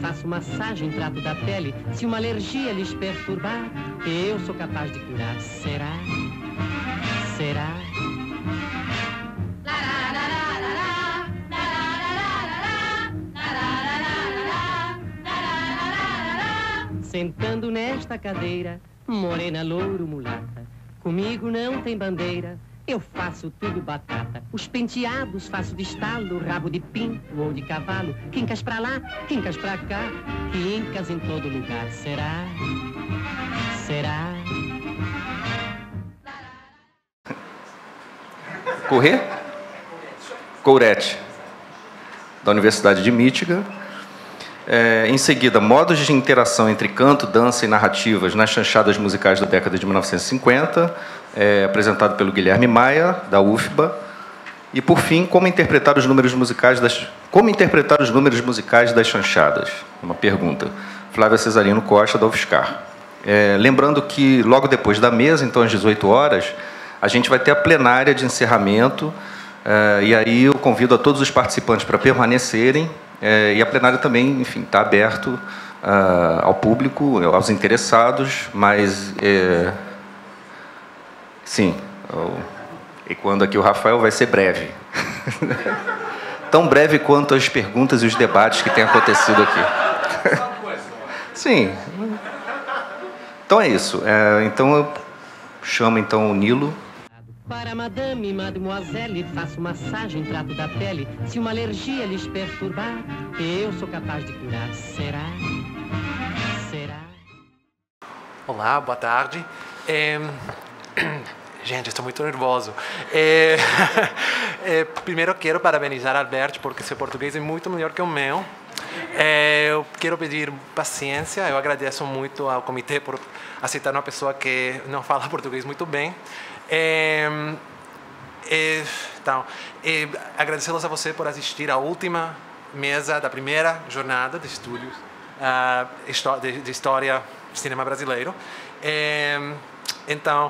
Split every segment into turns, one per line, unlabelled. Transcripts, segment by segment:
faço massagem, trato da pele. Se uma alergia lhes perturbar, eu sou capaz de curar. Será? Será? Sentando nesta cadeira, morena, louro, mulata, comigo não tem bandeira, eu faço tudo batata. Os penteados faço de estalo, rabo de pinto ou de cavalo, quincas pra lá, quincas pra cá, quincas em todo lugar. Será? Será?
Correr? Courette, da Universidade de Michigan. Em seguida, modos de interação entre canto, dança e narrativas nas chanchadas musicais da década de 1950, apresentado pelo Guilherme Maia, da UFBA. E, por fim, como interpretar os números musicais das chanchadas? Uma pergunta. Flávia Cesarino Costa, da UFSCar. Lembrando que, logo depois da mesa, então às 18 horas, a gente vai ter a plenária de encerramento, e aí eu convido a todos os participantes para permanecerem. E a plenária também, enfim, está aberto ao público, aos interessados, mas sim, e quando aqui o Rafael vai ser breve. Tão breve quanto as perguntas e os debates que têm acontecido aqui. Sim. Então é isso. Então eu chamo então o Nilo.
Para madame, mademoiselle, faço massagem, trato da pele. Se uma alergia lhes perturbar, eu sou capaz de curar. Será? Será?
Olá, boa tarde. Gente, estou muito nervoso. Primeiro, quero parabenizar Alberto, porque seu português é muito melhor que o meu. Eu quero pedir paciência. Eu agradeço muito ao comitê por aceitar uma pessoa que não fala português muito bem. Então, agradecê-los a você por assistir à última mesa da primeira jornada de estudos de história do cinema brasileiro. Então,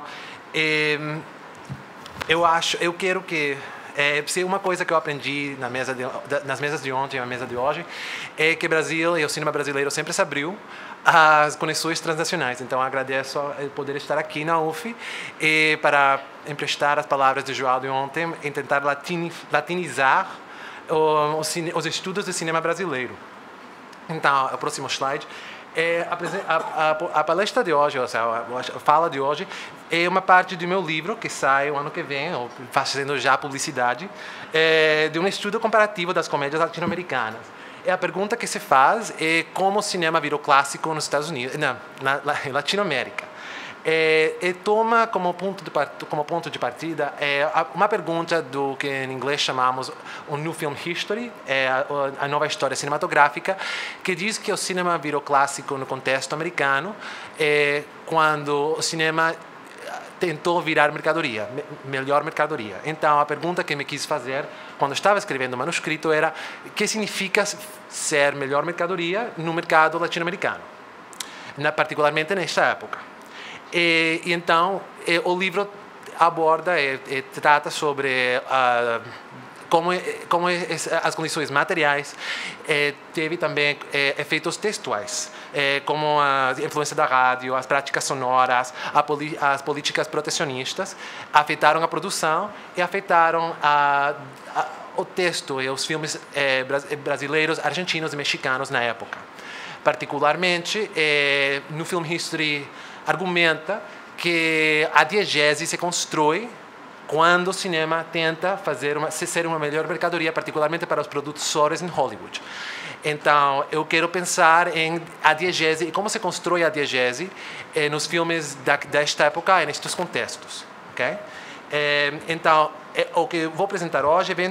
eu quero que se uma coisa que eu aprendi nas mesas de ontem e na mesa de hoje é que o Brasil e o cinema brasileiro sempre se abriu às conexões transnacionais. Então, agradeço poder estar aqui na UF e para emprestar as palavras de João de ontem e tentar latinizar os estudos de cinema brasileiro. Então, o próximo slide. A palestra de hoje, ou seja, a fala de hoje, é uma parte do meu livro que sai o ano que vem, ou fazendo já publicidade, de um estudo comparativo das comédias latino-americanas. A pergunta que se faz é como o cinema virou clássico nos Estados Unidos, na Latinoamérica. E toma como ponto de partida uma pergunta do que em inglês chamamos o New Film History, a nova história cinematográfica, que diz que o cinema virou clássico no contexto americano quando o cinema tentou virar mercadoria, melhor mercadoria. Então, a pergunta que me quis fazer quando estava escrevendo o manuscrito era: o que significa ser melhor mercadoria no mercado latino-americano, particularmente nesta época? E então, o livro aborda e trata sobre como as condições materiais teve também efeitos textuais, como a influência da rádio, as práticas sonoras, as políticas protecionistas afetaram a produção e afetaram o texto e os filmes brasileiros, argentinos e mexicanos na época. Particularmente, no Film History argumenta que a diegese se constrói quando o cinema tenta ser uma melhor mercadoria, particularmente para os produtores em Hollywood. Então, eu quero pensar em a diegese e como se constrói a diegese nos filmes desta época e nestes contextos. Okay? Então, o que eu vou apresentar hoje vem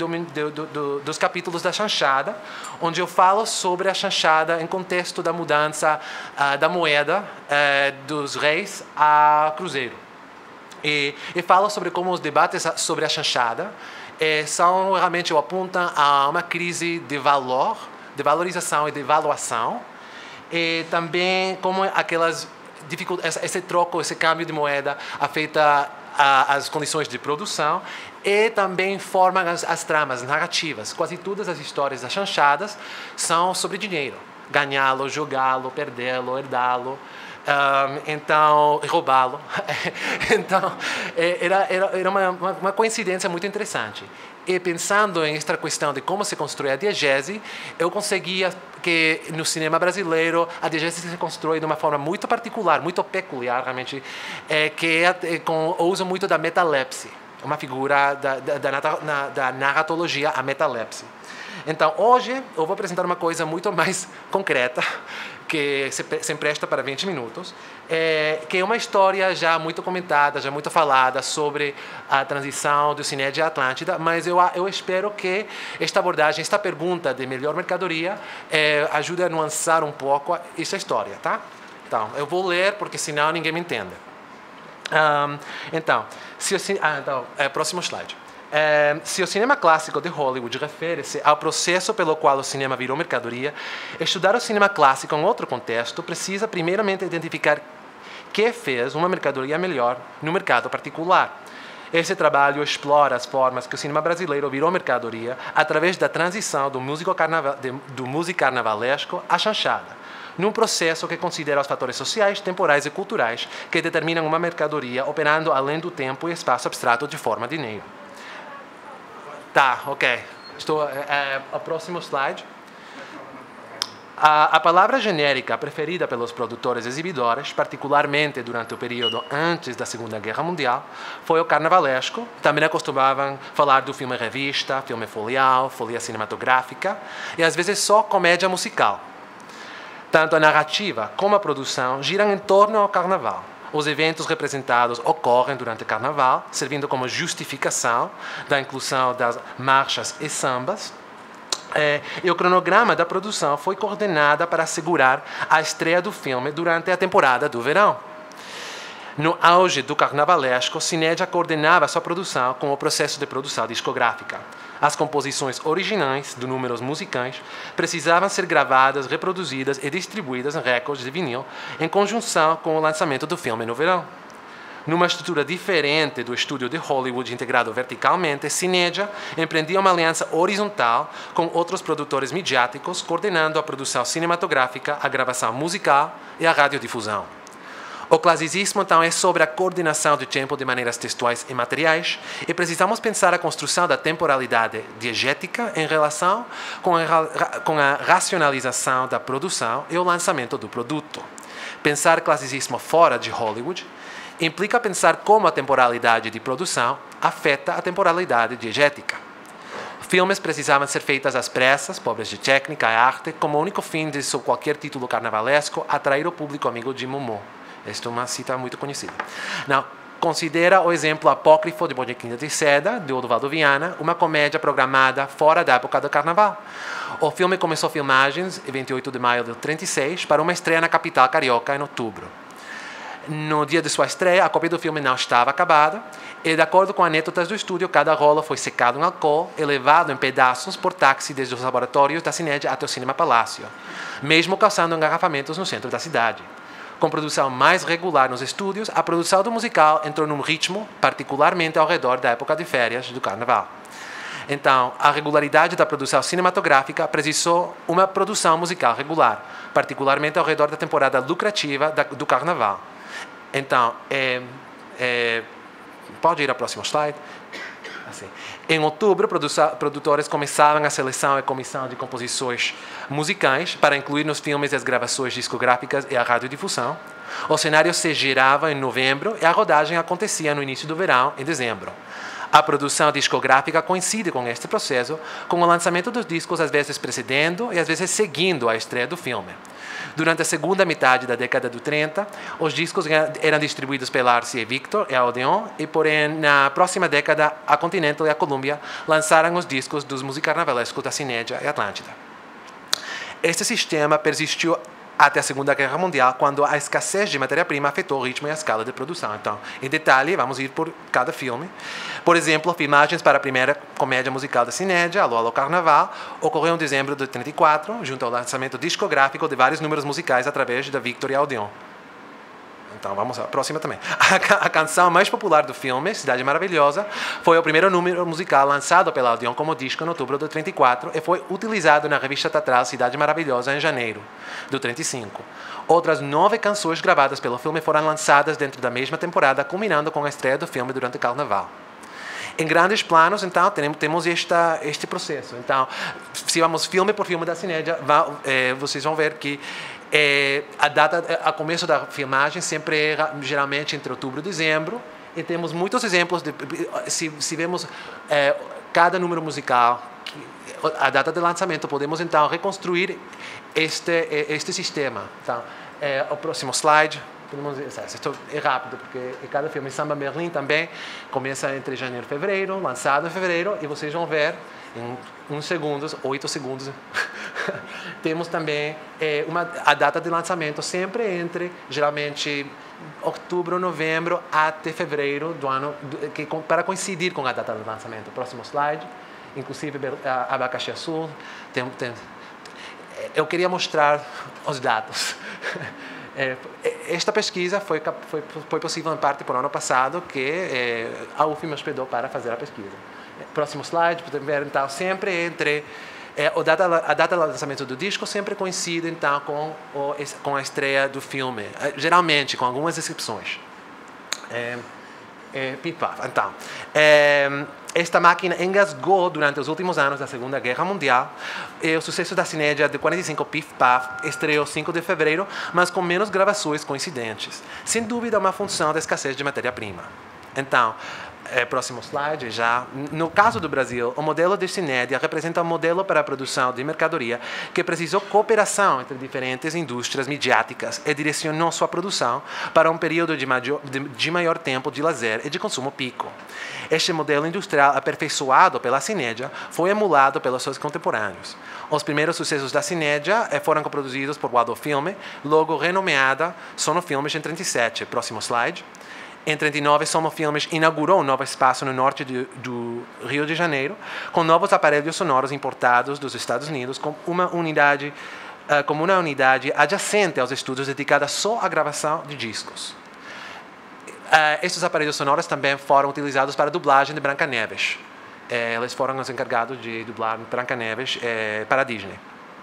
dos capítulos da chanchada, onde eu falo sobre a chanchada em contexto da mudança da moeda dos reis a cruzeiro. E falo sobre como os debates sobre a chanchada são realmente apontam a uma crise de valor, de valorização e de valuação, e também como aquelas dificuldades, esse troco, esse câmbio de moeda afeta as condições de produção e também formam as tramas narrativas. Quase todas as histórias das chanchadas são sobre dinheiro. ganhá-lo, jogá-lo, perdê-lo, herdá-lo. Então, roubá-lo. Então, era uma coincidência muito interessante. E pensando em esta questão de como se constrói a diegese, eu conseguia que no cinema brasileiro a diegese se constrói de uma forma muito particular, muito peculiar, realmente, que é com o uso muito da metalepse, uma figura da narratologia, a metalepse. Então, hoje eu vou apresentar uma coisa muito mais concreta, que se empresta para 20 minutos, que é uma história já muito comentada, já muito falada sobre a transição do Cinédia à Atlântida, mas eu espero que esta abordagem, esta pergunta de melhor mercadoria, ajude a nuançar um pouco essa história, tá? Então, eu vou ler, porque senão ninguém me entende. Próximo slide. Se o cinema clássico de Hollywood refere-se ao processo pelo qual o cinema virou mercadoria, estudar o cinema clássico em outro contexto precisa primeiramente identificar que fez uma mercadoria melhor no mercado particular. Esse trabalho explora as formas que o cinema brasileiro virou mercadoria através da transição do músico carnavalesco à chanchada, num processo que considera os fatores sociais, temporais e culturais que determinam uma mercadoria operando além do tempo e espaço abstrato de forma de dinheiro. Tá, ok. O próximo slide. A palavra genérica preferida pelos produtores exibidores, particularmente durante o período antes da Segunda Guerra Mundial, foi o carnavalesco. Também acostumavam falar do filme revista, filme folial, folia cinematográfica e às vezes só comédia musical. Tanto a narrativa como a produção giram em torno ao carnaval. Os eventos representados ocorrem durante o carnaval, servindo como justificação da inclusão das marchas e sambas. E o cronograma da produção foi coordenado para assegurar a estreia do filme durante a temporada do verão. No auge do carnavalesco, Cinédia coordenava sua produção com o processo de produção discográfica. As composições originais de números musicais precisavam ser gravadas, reproduzidas e distribuídas em recordes de vinil em conjunção com o lançamento do filme no verão. Numa estrutura diferente do estúdio de Hollywood integrado verticalmente, Cinédia empreendia uma aliança horizontal com outros produtores midiáticos, coordenando a produção cinematográfica, a gravação musical e a radiodifusão. O classicismo, então, é sobre a coordenação do tempo de maneiras textuais e materiais, e precisamos pensar a construção da temporalidade diegética em relação com a racionalização da produção e o lançamento do produto. Pensar classicismo fora de Hollywood implica pensar como a temporalidade de produção afeta a temporalidade diegética. Filmes precisavam ser feitos às pressas, pobres de técnica e arte, como único fim de, sob qualquer título carnavalesco, atrair o público amigo de Momô. Esta é uma cita muito conhecida. Não, considera o exemplo apócrifo de Bonequinha de Seda, de Odovaldo Viana, uma comédia programada fora da época do carnaval. O filme começou filmagens em 28 de maio de 1936 para uma estreia na capital carioca em outubro. No dia de sua estreia, a cópia do filme não estava acabada e, de acordo com anedotas do estúdio, cada rolo foi secado em álcool e levado em pedaços por táxi desde os laboratórios da Cinédia até o Cinema Palácio, mesmo causando engarrafamentos no centro da cidade. Com produção mais regular nos estúdios, a produção do musical entrou num ritmo, particularmente ao redor da época de férias do carnaval. Então, a regularidade da produção cinematográfica precisou uma produção musical regular, particularmente ao redor da temporada lucrativa do carnaval. Então, pode ir ao próximo slide? Assim. Em outubro, produtores começaram a seleção e comissão de composições musicais para incluir nos filmes as gravações discográficas e a radiodifusão. O cenário se girava em novembro e a rodagem acontecia no início do verão, em dezembro. A produção discográfica coincide com este processo, com o lançamento dos discos às vezes precedendo e às vezes seguindo a estreia do filme. Durante a segunda metade da década de 30, os discos eram distribuídos pela RCA Victor e a Odeon, e porém, na próxima década, a Continental e a Columbia lançaram os discos dos musicarnavalescos da Cinédia e Atlântida. Este sistema persistiu até a Segunda Guerra Mundial, quando a escassez de matéria-prima afetou o ritmo e a escala de produção. Então, em detalhe, vamos ir por cada filme. Por exemplo, filmagens para a primeira comédia musical da Cinédia, Alô, Alô, Carnaval, ocorreu em dezembro de 1934, junto ao lançamento discográfico de vários números musicais através da Victor e Odeon. Então vamos à próxima também. A canção mais popular do filme, Cidade Maravilhosa, foi o primeiro número musical lançado pela Odeon como disco em outubro de 34 e foi utilizado na revista teatral Cidade Maravilhosa em janeiro de 35. Outras 9 canções gravadas pelo filme foram lançadas dentro da mesma temporada, culminando com a estreia do filme durante o Carnaval. Em grandes planos, então, temos este processo. Então, se vamos filme por filme da Cinédia, vocês vão ver que a começo da filmagem sempre era geralmente entre outubro e dezembro, e temos muitos exemplos se vemos cada número musical, a data de lançamento, podemos então reconstruir este sistema. Então, o próximo slide. Isto é rápido, porque cada filme, Samba Merlin também começa entre janeiro e fevereiro, lançado em fevereiro, e vocês vão ver em 8 segundos, temos também a data de lançamento sempre entre, geralmente, outubro, novembro, até fevereiro do ano, para coincidir com a data de lançamento. Próximo slide, inclusive Abacaxi Azul. Eu queria mostrar os dados. Esta pesquisa foi possível em parte por ano passado, que a UF me hospedou para fazer a pesquisa. Próximo slide, podemos ver então sempre entre a data do lançamento do disco sempre coincide então com a estreia do filme, geralmente com algumas exceções. Então, esta máquina engasgou durante os últimos anos da Segunda Guerra Mundial, e o sucesso da Cinédia de 45, Pif Paf, estreou 5 de fevereiro, mas com menos gravações coincidentes. Sem dúvida, uma função da escassez de matéria-prima. Então, próximo slide já. No caso do Brasil, o modelo de Cinédia representa um modelo para a produção de mercadoria que precisou cooperação entre diferentes indústrias midiáticas e direcionou sua produção para um período de maior tempo de lazer e de consumo pico. Este modelo industrial aperfeiçoado pela Cinédia foi emulado pelos seus contemporâneos. Os primeiros sucessos da Cinédia foram coproduzidos por Waldo Filme, logo renomeada Sono Filmes em 37. Próximo slide. Em 39, Sono Filmes inaugurou um novo espaço no norte do Rio de Janeiro, com novos aparelhos sonoros importados dos Estados Unidos, como uma unidade adjacente aos estúdios dedicada só à gravação de discos. Estes aparelhos sonoros também foram utilizados para a dublagem de Branca Neves. Eles foram os encarregados de dublar Branca Neves para a Disney.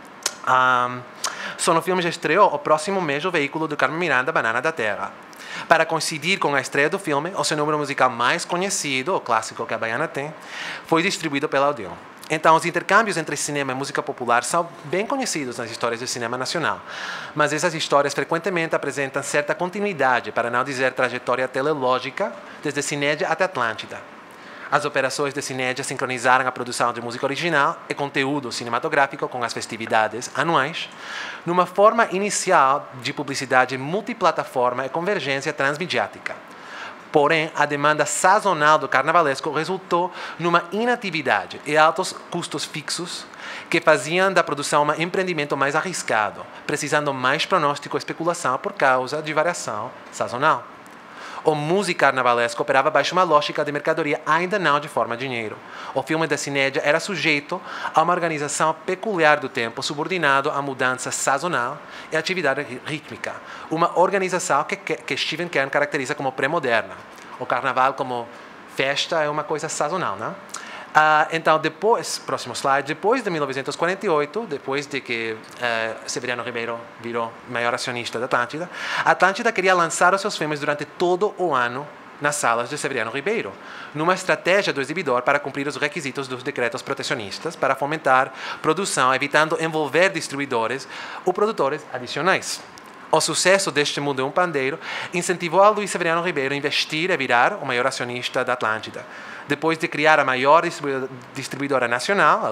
Sono Filmes estreou o próximo mês o veículo do Carmen Miranda, Banana da Terra. Para coincidir com a estreia do filme, o seu número musical mais conhecido, o clássico que a Baiana tem, foi distribuído pela Odeon. Então, os intercâmbios entre cinema e música popular são bem conhecidos nas histórias do cinema nacional, mas essas histórias frequentemente apresentam certa continuidade, para não dizer trajetória teleológica, desde Cinédia até Atlântida. As operações de Cinédia sincronizaram a produção de música original e conteúdo cinematográfico com as festividades anuais, numa forma inicial de publicidade multiplataforma e convergência transmediática. Porém, a demanda sazonal do carnavalesco resultou numa inatividade e altos custos fixos que faziam da produção um empreendimento mais arriscado, precisando mais pronóstico e especulação por causa de variação sazonal. O músico carnavalesco operava baixo uma lógica de mercadoria, ainda não de forma de dinheiro. O filme da Cinédia era sujeito a uma organização peculiar do tempo, subordinado à mudança sazonal e à atividade rítmica. Uma organização que Stephen Kern caracteriza como pré-moderna. O carnaval como festa é uma coisa sazonal, né? Então, próximo slide, depois de 1948, depois de que Severiano Ribeiro virou maior acionista da Atlântida, a Atlântida queria lançar os seus filmes durante todo o ano nas salas de Severiano Ribeiro, numa estratégia do exibidor para cumprir os requisitos dos decretos protecionistas, para fomentar produção, evitando envolver distribuidores ou produtores adicionais. O sucesso deste Mundo é um Pandeiro incentivou a Luiz Severiano Ribeiro a investir e virar o maior acionista da Atlântida. Depois de criar a maior distribuidora nacional,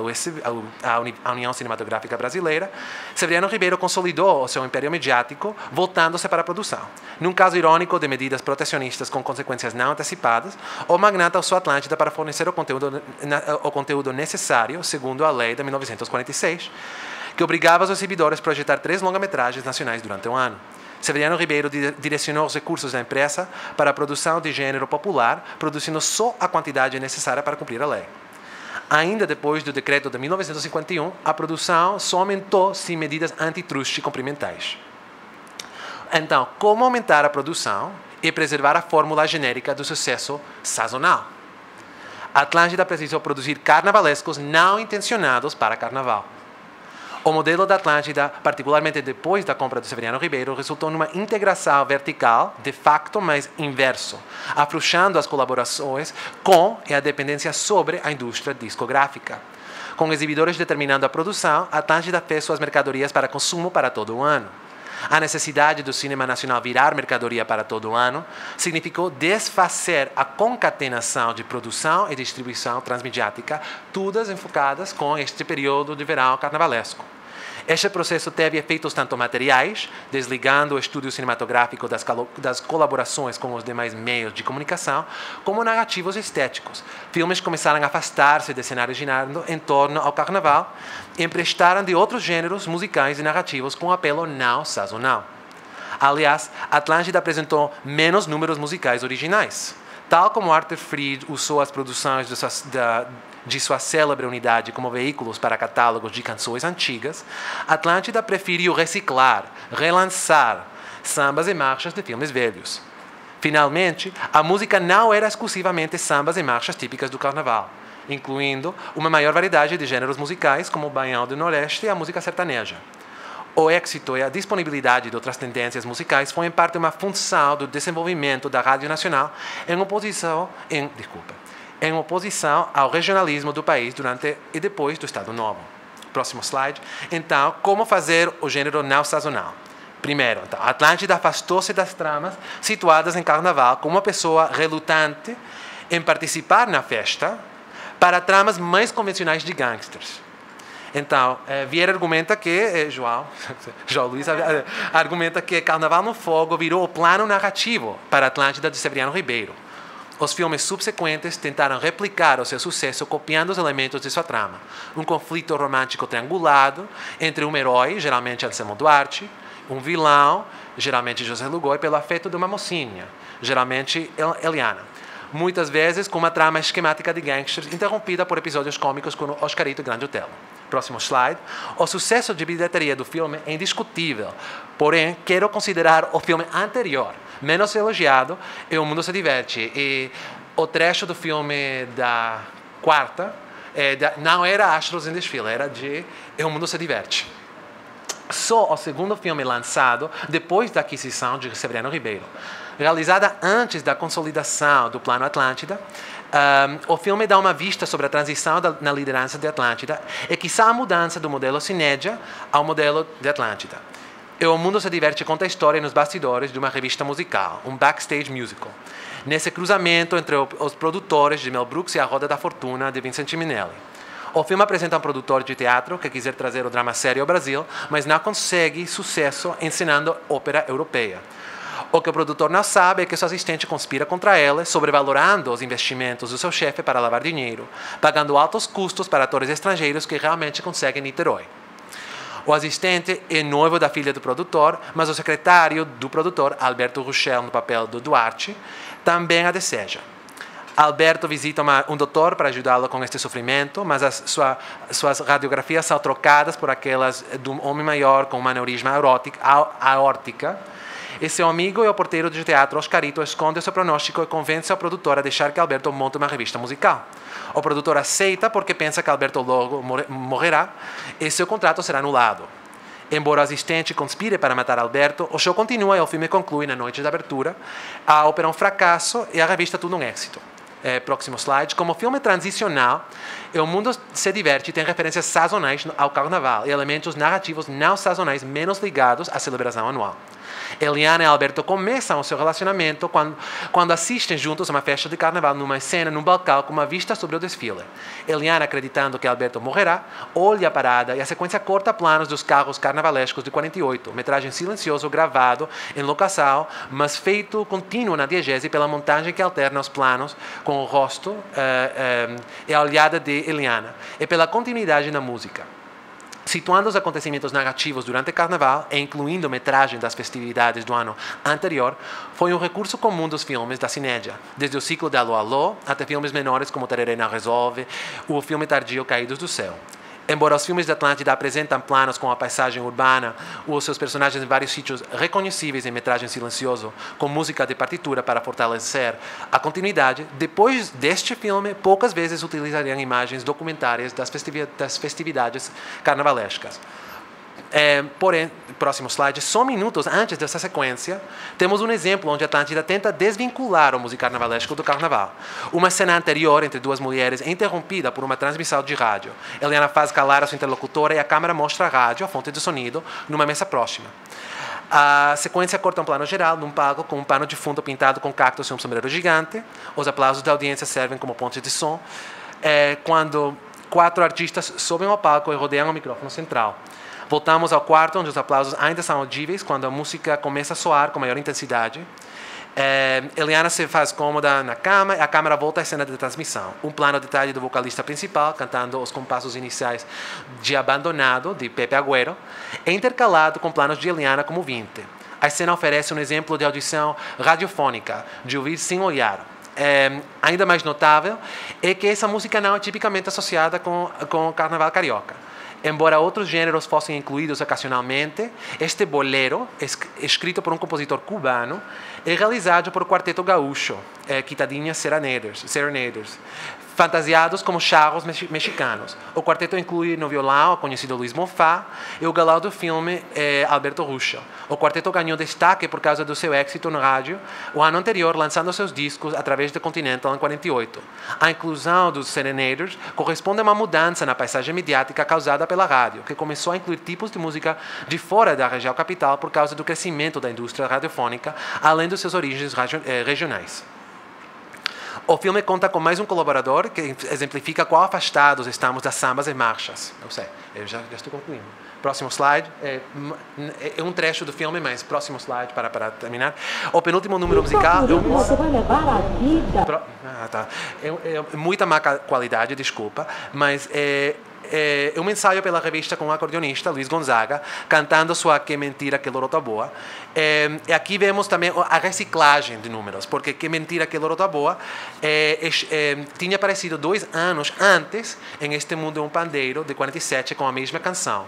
a União Cinematográfica Brasileira, Severiano Ribeiro consolidou o seu império mediático, voltando-se para a produção. Num caso irônico de medidas protecionistas com consequências não antecipadas, o magnata usou a Atlântida para fornecer o conteúdo necessário, segundo a lei de 1946, que obrigava os exibidores a projetar 3 longa-metragens nacionais durante um ano. Severiano Ribeiro direcionou os recursos da empresa para a produção de gênero popular, produzindo só a quantidade necessária para cumprir a lei. Ainda depois do decreto de 1951, a produção só aumentou sem medidas antitruste cumprimentais. Então, como aumentar a produção e preservar a fórmula genérica do sucesso sazonal? Atlântida precisou produzir carnavalescos não intencionados para carnaval. O modelo da Atlântida, particularmente depois da compra do Severiano Ribeiro, resultou numa integração vertical, de facto, mas inverso, afrouxando as colaborações com e a dependência sobre a indústria discográfica. Com exibidores determinando a produção, a Atlântida fez suas mercadorias para consumo para todo o ano. A necessidade do cinema nacional virar mercadoria para todo o ano significou desfazer a concatenação de produção e distribuição transmediática, todas enfocadas com este período de verão carnavalesco. Este processo teve efeitos tanto materiais, desligando o estúdio cinematográfico das colaborações com os demais meios de comunicação, como narrativos estéticos. Filmes começaram a afastar-se de cenários girando em torno ao carnaval e emprestaram de outros gêneros musicais e narrativos com apelo não sazonal. Aliás, Atlântida apresentou menos números musicais originais. Tal como Arthur Freed usou as produções de sua célebre unidade como veículos para catálogos de canções antigas, Atlântida preferiu reciclar, relançar sambas e marchas de filmes velhos. Finalmente, a música não era exclusivamente sambas e marchas típicas do carnaval, incluindo uma maior variedade de gêneros musicais como o baião do Nordeste e a música sertaneja. O êxito e a disponibilidade de outras tendências musicais foi em parte uma função do desenvolvimento da Rádio Nacional em oposição ao regionalismo do país durante e depois do Estado Novo. Próximo slide. Então, como fazer o gênero não sazonal? Primeiro, então, Atlântida afastou-se das tramas situadas em carnaval como uma pessoa relutante em participar na festa para tramas mais convencionais de gangsters. Então, Vieira argumenta que, João Luiz argumenta que Carnaval no Fogo virou o plano narrativo para Atlântida de Severiano Ribeiro. Os filmes subsequentes tentaram replicar o seu sucesso copiando os elementos de sua trama. Um conflito romântico triangulado entre um herói, geralmente Anselmo Duarte, um vilão, geralmente José Lugoi, pelo afeto de uma mocinha, geralmente Eliana. Muitas vezes com uma trama esquemática de gangsters interrompida por episódios cômicos como Oscarito e Grande Otelo. Próximo slide. O sucesso de bilheteria do filme é indiscutível, porém, quero considerar o filme anterior, menos elogiado, e O Mundo se Diverte. E o trecho do filme da quarta não era Astros em Desfile, era de E O Mundo se Diverte. Só o segundo filme lançado depois da aquisição de Severiano Ribeiro, realizada antes da consolidação do Plano Atlântida, o filme dá uma vista sobre a transição na liderança de Atlântida e, quiçá, a mudança do modelo Cinédia ao modelo de Atlântida. E O Mundo se Diverte conta a história nos bastidores de uma revista musical, um backstage musical. Nesse cruzamento entre os produtores de Mel Brooks e A Roda da Fortuna, de Vincent Minnelli. O filme apresenta um produtor de teatro que quiser trazer o drama sério ao Brasil, mas não consegue sucesso ensinando ópera europeia. O que o produtor não sabe é que seu assistente conspira contra ele, sobrevalorando os investimentos do seu chefe para lavar dinheiro, pagando altos custos para atores estrangeiros que realmente conseguem Niterói. O assistente é noivo da filha do produtor, mas o secretário do produtor, Alberto Ruchel, no papel do Duarte, também a deseja. Alberto visita um doutor para ajudá-lo com este sofrimento, mas suas radiografias são trocadas por aquelas de um homem maior com uma aneurisma aórtica. E seu amigo e o porteiro de teatro Oscarito esconde seu pronóstico e convence o produtor a deixar que Alberto monte uma revista musical. O produtor aceita porque pensa que Alberto logo morrerá e seu contrato será anulado. Embora o assistente conspire para matar Alberto, o show continua e o filme conclui na noite de abertura. A ópera é um fracasso e a revista tudo um êxito. Próximo slide. Como filme transicional, O Mundo se Diverte tem referências sazonais ao carnaval e elementos narrativos não sazonais menos ligados à celebração anual. Eliana e Alberto começam o seu relacionamento quando assistem juntos a uma festa de carnaval numa cena num balcão com uma vista sobre o desfile. Eliana, acreditando que Alberto morrerá, olha a parada e a sequência corta planos dos carros carnavalescos de 48, metragem silencioso gravado em locação, mas feito contínuo na diegese pela montagem que alterna os planos com o rosto e a olhada de Eliana, e pela continuidade na música. Situando os acontecimentos narrativos durante o carnaval e incluindo metragem das festividades do ano anterior, foi um recurso comum dos filmes da Cinédia, desde o ciclo de Alô Alô até filmes menores como Tererê Não Resolve, o filme tardio Caídos do Céu. Embora os filmes de Atlântida apresentam planos com a paisagem urbana ou seus personagens em vários sítios reconhecíveis em metragem silencioso, com música de partitura para fortalecer a continuidade, depois deste filme, poucas vezes utilizariam imagens documentárias das festividades carnavalescas. Porém, próximo slide, só minutos antes dessa sequência, temos um exemplo onde a Atlântida tenta desvincular o música carnavalesco do carnaval. Uma cena anterior entre duas mulheres é interrompida por uma transmissão de rádio. Eliana faz calar a sua interlocutora e a câmera mostra a rádio, a fonte de sonido, numa mesa próxima. A sequência corta um plano geral num palco com um pano de fundo pintado com cactos e um sombreiro gigante. Os aplausos da audiência servem como ponte de som. Quando 4 artistas sobem ao palco e rodeiam o microfone central. Voltamos ao quarto, onde os aplausos ainda são audíveis, quando a música começa a soar com maior intensidade. Eliana se faz cômoda na cama e a câmera volta à cena de transmissão. Um plano detalhe do vocalista principal, cantando os compassos iniciais de Abandonado, de Pepe Agüero, é intercalado com planos de Eliana como ouvinte. A cena oferece um exemplo de audição radiofônica, de ouvir sem olhar. Ainda mais notável é que essa música não é tipicamente associada com o carnaval carioca. Embora outros gêneros fossem incluídos ocasionalmente, este bolero, escrito por um compositor cubano, é realizado por o quarteto gaúcho, Quitadinhas Serenaders, fantasiados como charros mexicanos. O quarteto inclui no violão o conhecido Luiz Bonfá e o galã do filme Alberto Russo. O quarteto ganhou destaque por causa do seu êxito no rádio o ano anterior, lançando seus discos através do Continental em 48. A inclusão dos Serenaders corresponde a uma mudança na paisagem mediática causada pela rádio, que começou a incluir tipos de música de fora da região capital por causa do crescimento da indústria radiofônica, além dos seus origens regionais. O filme conta com mais um colaborador que exemplifica quão afastados estamos das sambas e marchas. Eu já estou concluindo. Próximo slide. É um trecho do filme, mas próximo slide para terminar. O penúltimo número musical...
Você vai levar a vida.
É muita má qualidade, desculpa, mas é um ensaio pela revista com o acordeonista Luiz Gonzaga, cantando sua Que Mentira, Que Lorota Boa. E aqui vemos também a reciclagem de números, porque Que Mentira, Que Lorota Boa tinha aparecido 2 anos antes em Este Mundo é um Pandeiro, de 47, com a mesma canção.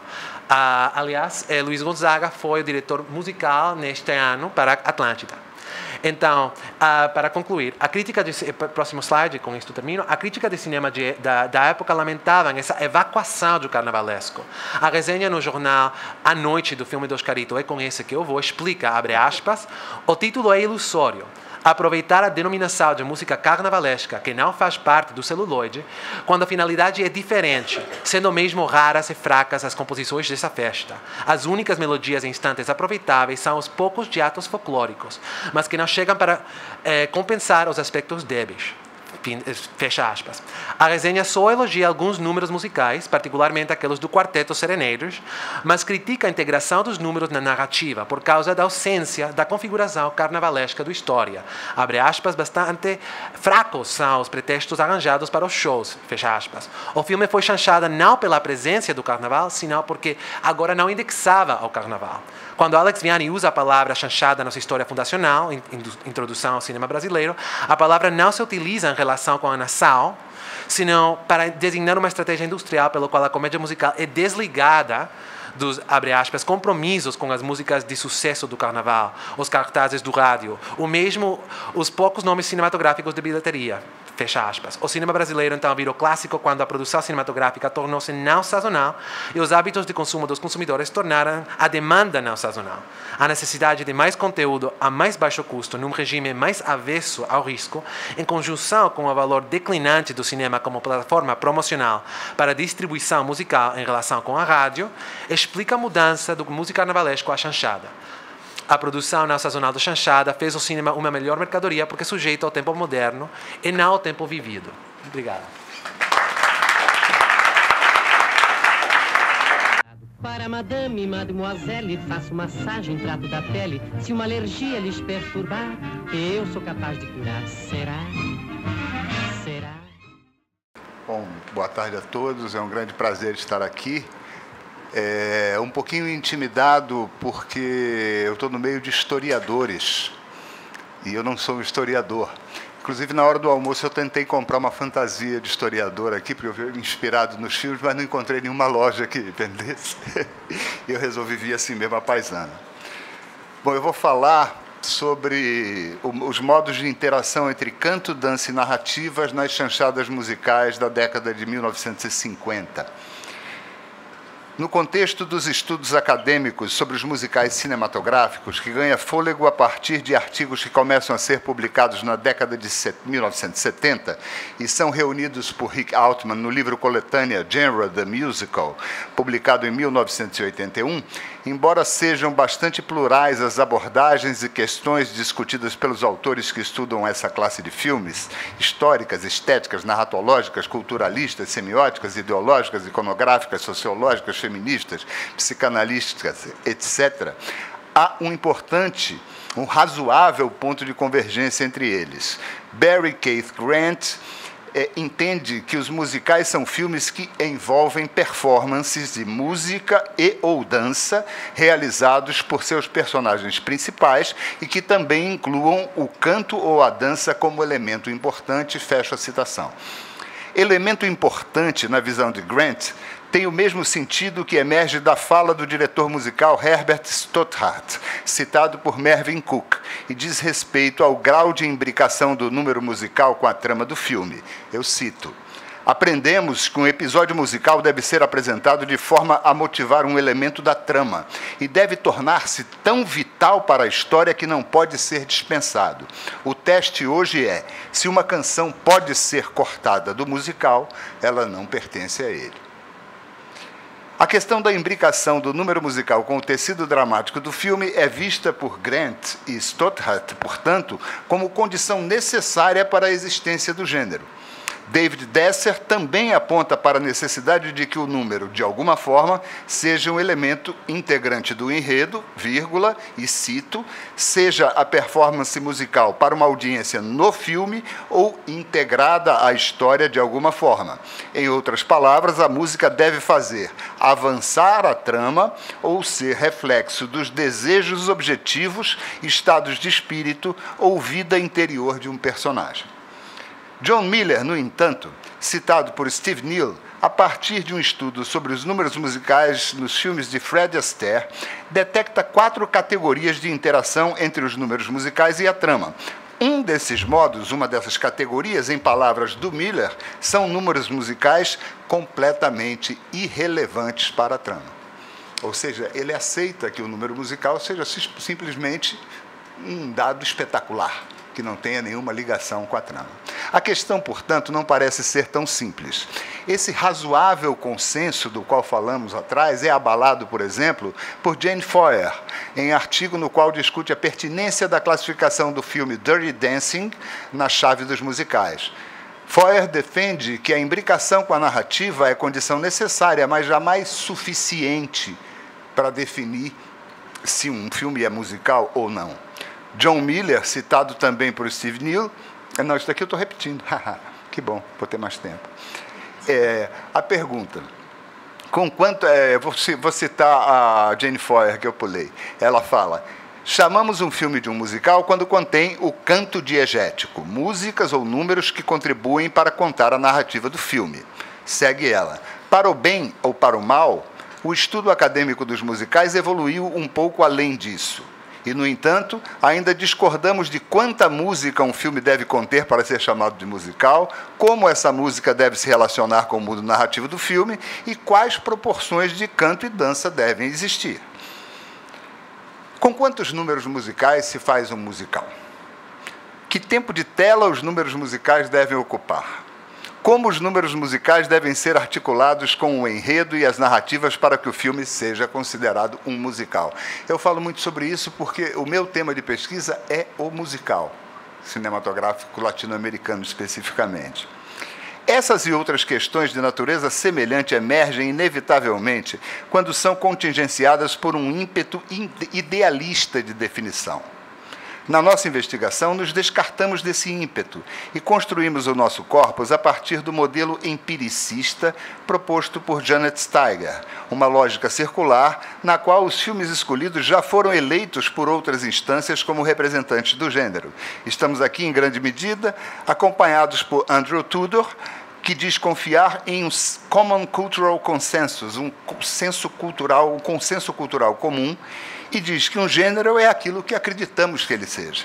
Aliás, Luiz Gonzaga foi o diretor musical neste ano para Atlântida. Então, para concluir, a crítica próximo slide, com isto termino, a crítica de cinema da época lamentava essa evacuação do carnavalesco. A resenha no jornal A Noite do filme do Oscarito, é com esse que eu vou, explica, abre aspas, o título é ilusório. Aproveitar a denominação de música carnavalesca, que não faz parte do celuloide, quando a finalidade é diferente, sendo mesmo raras e fracas as composições dessa festa. As únicas melodias e instantes aproveitáveis são os poucos diatos folclóricos, mas que não chegam para compensar os aspectos débeis. Fecha aspas. A resenha só elogia alguns números musicais, particularmente aqueles do quarteto Serenaders, mas critica a integração dos números na narrativa por causa da ausência da configuração carnavalesca do História. Abre aspas, bastante fracos são os pretextos arranjados para os shows. Fecha aspas. O filme foi chanchado não pela presença do carnaval, senão porque agora não indexava ao carnaval. Quando Alex Vianney usa a palavra chanchada na sua história fundacional, introdução ao cinema brasileiro, a palavra não se utiliza em relação com a nação, senão para designar uma estratégia industrial pela qual a comédia musical é desligada dos, abre aspas, compromissos com as músicas de sucesso do carnaval, os cartazes do rádio, ou mesmo os poucos nomes cinematográficos de bilheteria. Fecha aspas. O cinema brasileiro, então, virou clássico quando a produção cinematográfica tornou-se não sazonal e os hábitos de consumo dos consumidores tornaram a demanda não sazonal. A necessidade de mais conteúdo a mais baixo custo, num regime mais avesso ao risco, em conjunção com o valor declinante do cinema como plataforma promocional para a distribuição musical em relação com a rádio, explica a mudança do música carnavalesco à chanchada. A produção não sazonal do chanchada fez o cinema uma melhor mercadoria porque é sujeito ao tempo moderno e não ao tempo vivido. Obrigado.
Para madame, mademoiselle, faço massagem, trato da pele. Se uma alergia lhes perturbar, eu sou capaz de curar. Será? Será?
Bom, boa tarde a todos. É um grande prazer estar aqui. Um pouquinho intimidado porque eu estou no meio de historiadores e eu não sou um historiador. Inclusive, na hora do almoço, eu tentei comprar uma fantasia de historiador aqui, porque eu vi inspirado nos filmes, mas não encontrei nenhuma loja que vendesse. E eu resolvi vir assim mesmo, a paisana. Bom, eu vou falar sobre os modos de interação entre canto, dança e narrativas nas chanchadas musicais da década de 1950. No contexto dos estudos acadêmicos sobre os musicais cinematográficos, que ganha fôlego a partir de artigos que começam a ser publicados na década de 1970 e são reunidos por Rick Altman no livro coletânea Genre the Musical, publicado em 1981, embora sejam bastante plurais as abordagens e questões discutidas pelos autores que estudam essa classe de filmes, históricas, estéticas, narratológicas, culturalistas, semióticas, ideológicas, iconográficas, sociológicas, feministas, psicanalísticas, etc., há um razoável ponto de convergência entre eles. Barry Keith Grant entende que os musicais são filmes que envolvem performances de música e ou dança realizados por seus personagens principais e que também incluam o canto ou a dança como elemento importante, fecha a citação. Elemento importante, na visão de Grant, tem o mesmo sentido que emerge da fala do diretor musical Herbert Stothart, citado por Mervyn Cook, e diz respeito ao grau de imbricação do número musical com a trama do filme. Eu cito: aprendemos que um episódio musical deve ser apresentado de forma a motivar um elemento da trama e deve tornar-se tão vital para a história que não pode ser dispensado. O teste hoje é: se uma canção pode ser cortada do musical, ela não pertence a ele. A questão da imbricação do número musical com o tecido dramático do filme é vista por Grant e Stothart, portanto, como condição necessária para a existência do gênero. David Desser também aponta para a necessidade de que o número, de alguma forma, seja um elemento integrante do enredo, vírgula, e cito, seja a performance musical para uma audiência no filme ou integrada à história de alguma forma. Em outras palavras, a música deve fazer avançar a trama ou ser reflexo dos desejos objetivos, estados de espírito ou vida interior de um personagem. John Miller, no entanto, citado por Steve Neill, a partir de um estudo sobre os números musicais nos filmes de Fred Astaire, detecta 4 categorias de interação entre os números musicais e a trama. Um desses modos, uma dessas categorias, em palavras do Miller, são números musicais completamente irrelevantes para a trama. Ou seja, ele aceita que o número musical seja simplesmente um dado espetacular, que não tenha nenhuma ligação com a trama. A questão, portanto, não parece ser tão simples. Esse razoável consenso do qual falamos atrás é abalado, por exemplo, por Jane Foer, em artigo no qual discute a pertinência da classificação do filme Dirty Dancing na chave dos musicais. Foer defende que a imbricação com a narrativa é condição necessária, mas jamais suficiente para definir se um filme é musical ou não. John Miller, citado também por Steve Neill, não, isso daqui eu estou repetindo, que bom, vou ter mais tempo. A pergunta, vou citar a Jane Foer, que eu pulei, ela fala: chamamos um filme de um musical quando contém o canto diegético, músicas ou números que contribuem para contar a narrativa do filme. Segue ela: para o bem ou para o mal, o estudo acadêmico dos musicais evoluiu um pouco além disso. E, no entanto, ainda discordamos de quanta música um filme deve conter para ser chamado de musical, como essa música deve se relacionar com o mundo narrativo do filme e quais proporções de canto e dança devem existir. Com quantos números musicais se faz um musical? Que tempo de tela os números musicais devem ocupar? Como os números musicais devem ser articulados com o enredo e as narrativas para que o filme seja considerado um musical? Eu falo muito sobre isso porque o meu tema de pesquisa é o musical, cinematográfico latino-americano especificamente. Essas e outras questões de natureza semelhante emergem inevitavelmente quando são contingenciadas por um ímpeto idealista de definição. Na nossa investigação, nos descartamos desse ímpeto e construímos o nosso corpus a partir do modelo empiricista proposto por Janet Steiger, uma lógica circular na qual os filmes escolhidos já foram eleitos por outras instâncias como representantes do gênero. Estamos aqui, em grande medida, acompanhados por Andrew Tudor, que diz confiar em um common cultural consensus, um consenso cultural comum, e diz que um gênero é aquilo que acreditamos que ele seja.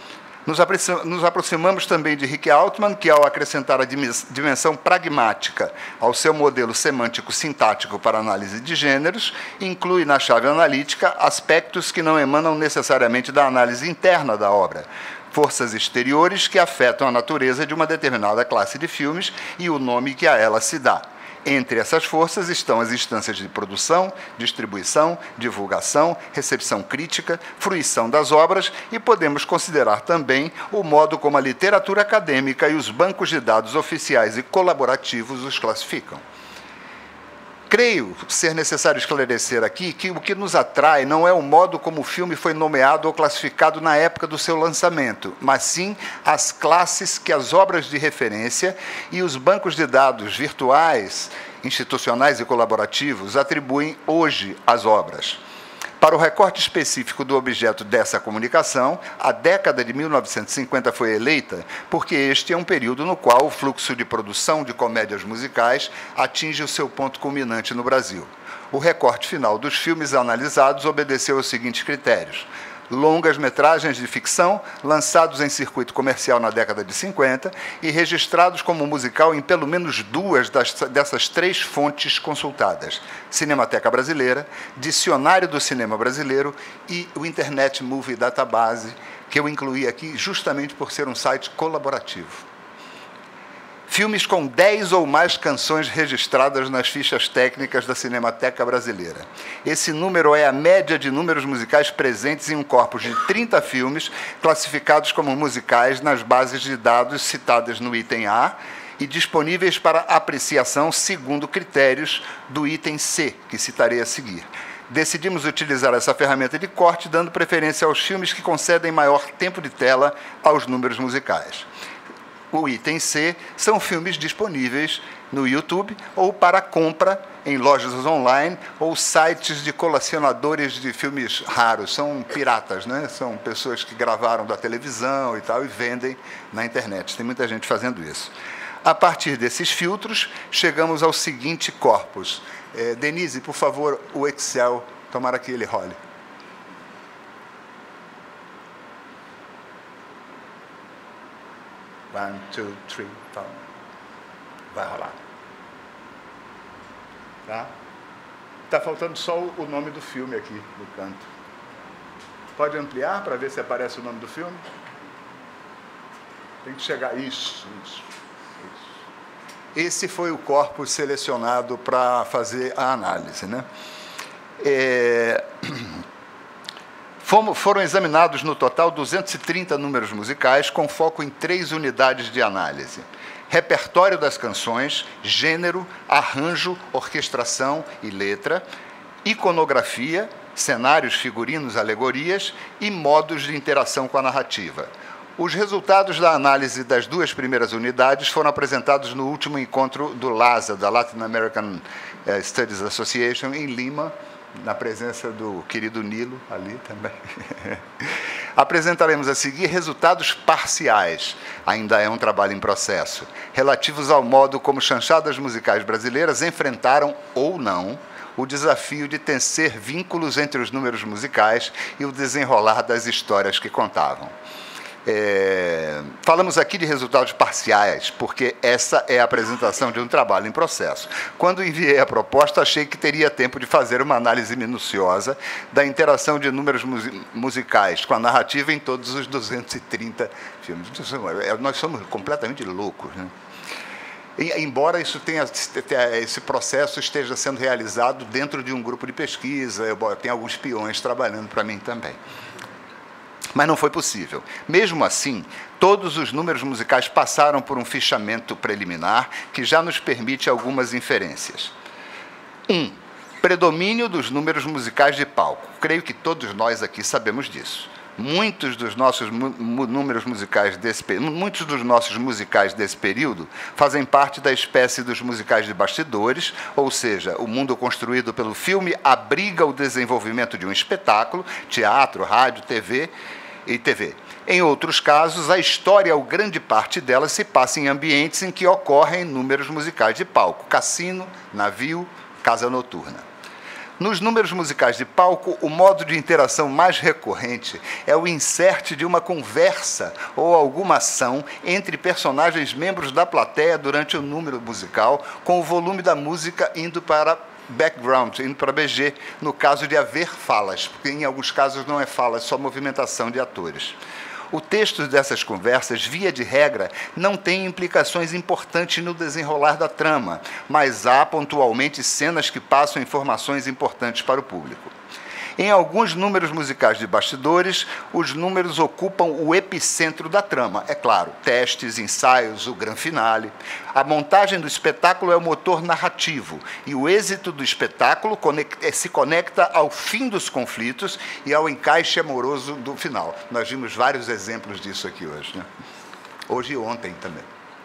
Nos aproximamos também de Rick Altman, que, ao acrescentar a dimensão pragmática ao seu modelo semântico-sintático para análise de gêneros, inclui na chave analítica aspectos que não emanam necessariamente da análise interna da obra, forças exteriores que afetam a natureza de uma determinada classe de filmes e o nome que a ela se dá. Entre essas forças estão as instâncias de produção, distribuição, divulgação, recepção crítica, fruição das obras e podemos considerar também o modo como a literatura acadêmica e os bancos de dados oficiais e colaborativos os classificam. Creio ser necessário esclarecer aqui que o que nos atrai não é o modo como o filme foi nomeado ou classificado na época do seu lançamento, mas sim as classes que as obras de referência e os bancos de dados virtuais, institucionais e colaborativos atribuem hoje às obras. Para o recorte específico do objeto dessa comunicação, a década de 1950 foi eleita porque este é um período no qual o fluxo de produção de comédias musicais atinge o seu ponto culminante no Brasil. O recorte final dos filmes analisados obedeceu aos seguintes critérios: longas-metragens de ficção, lançados em circuito comercial na década de 50 e registrados como musical em pelo menos duas dessas três fontes consultadas: Cinemateca Brasileira, Dicionário do Cinema Brasileiro e o Internet Movie Database, que eu incluí aqui justamente por ser um site colaborativo. Filmes com 10 ou mais canções registradas nas fichas técnicas da Cinemateca Brasileira. Esse número é a média de números musicais presentes em um corpus de 30 filmes classificados como musicais nas bases de dados citadas no item A e disponíveis para apreciação segundo critérios do item C, que citarei a seguir. Decidimos utilizar essa ferramenta de corte, dando preferência aos filmes que concedem maior tempo de tela aos números musicais. O item C são filmes disponíveis no YouTube ou para compra em lojas online ou sites de colecionadores de filmes raros. São piratas, né? São pessoas que gravaram da televisão e tal e vendem na internet. Tem muita gente fazendo isso. A partir desses filtros, chegamos ao seguinte corpus. Denise, por favor, o Excel, tomara que ele role. One, two, three, four. Vai rolar. Tá? Tá faltando só o nome do filme aqui no canto. Pode ampliar para ver se aparece o nome do filme? Tem que chegar. Isso. Esse foi o corpus selecionado para fazer a análise, né? Foram examinados no total 230 números musicais, com foco em 3 unidades de análise: repertório das canções, gênero, arranjo, orquestração e letra, iconografia, cenários, figurinos, alegorias e modos de interação com a narrativa. Os resultados da análise das 2 primeiras unidades foram apresentados no último encontro do LASA, da Latin American Studies Association, em Lima, na presença do querido Nilo, ali também. Apresentaremos a seguir resultados parciais, ainda é um trabalho em processo, relativos ao modo como chanchadas musicais brasileiras enfrentaram, ou não, o desafio de tecer vínculos entre os números musicais e o desenrolar das histórias que contavam. Falamos aqui de resultados parciais, porque essa é a apresentação de um trabalho em processo. Quando enviei a proposta, achei que teria tempo de fazer uma análise minuciosa da interação de números musicais com a narrativa em todos os 230 filmes. Nós somos completamente loucos, né? Embora esse processo esteja sendo realizado dentro de um grupo de pesquisa, tem alguns peões trabalhando para mim também. Mas não foi possível. Mesmo assim, todos os números musicais passaram por um fichamento preliminar que já nos permite algumas inferências. 1. Predomínio dos números musicais de palco. Creio que todos nós aqui sabemos disso. muitos dos nossos musicais desse período fazem parte da espécie dos musicais de bastidores, ou seja, o mundo construído pelo filme abriga o desenvolvimento de um espetáculo, teatro, rádio, TV e TV. Em outros casos, a história, ou grande parte dela, se passa em ambientes em que ocorrem números musicais de palco: cassino, navio, casa noturna. Nos números musicais de palco, o modo de interação mais recorrente é o insert de uma conversa ou alguma ação entre personagens membros da plateia durante o número musical, com o volume da música indo para background, indo para BG, no caso de haver falas, porque em alguns casos não é fala, é só movimentação de atores. O texto dessas conversas, via de regra, não tem implicações importantes no desenrolar da trama, mas há pontualmente cenas que passam informações importantes para o público. Em alguns números musicais de bastidores, os números ocupam o epicentro da trama. É claro, testes, ensaios, o grande finale. A montagem do espetáculo é o motor narrativo, e o êxito do espetáculo se conecta ao fim dos conflitos e ao encaixe amoroso do final. Nós vimos vários exemplos disso aqui hoje, né? Hoje e ontem também.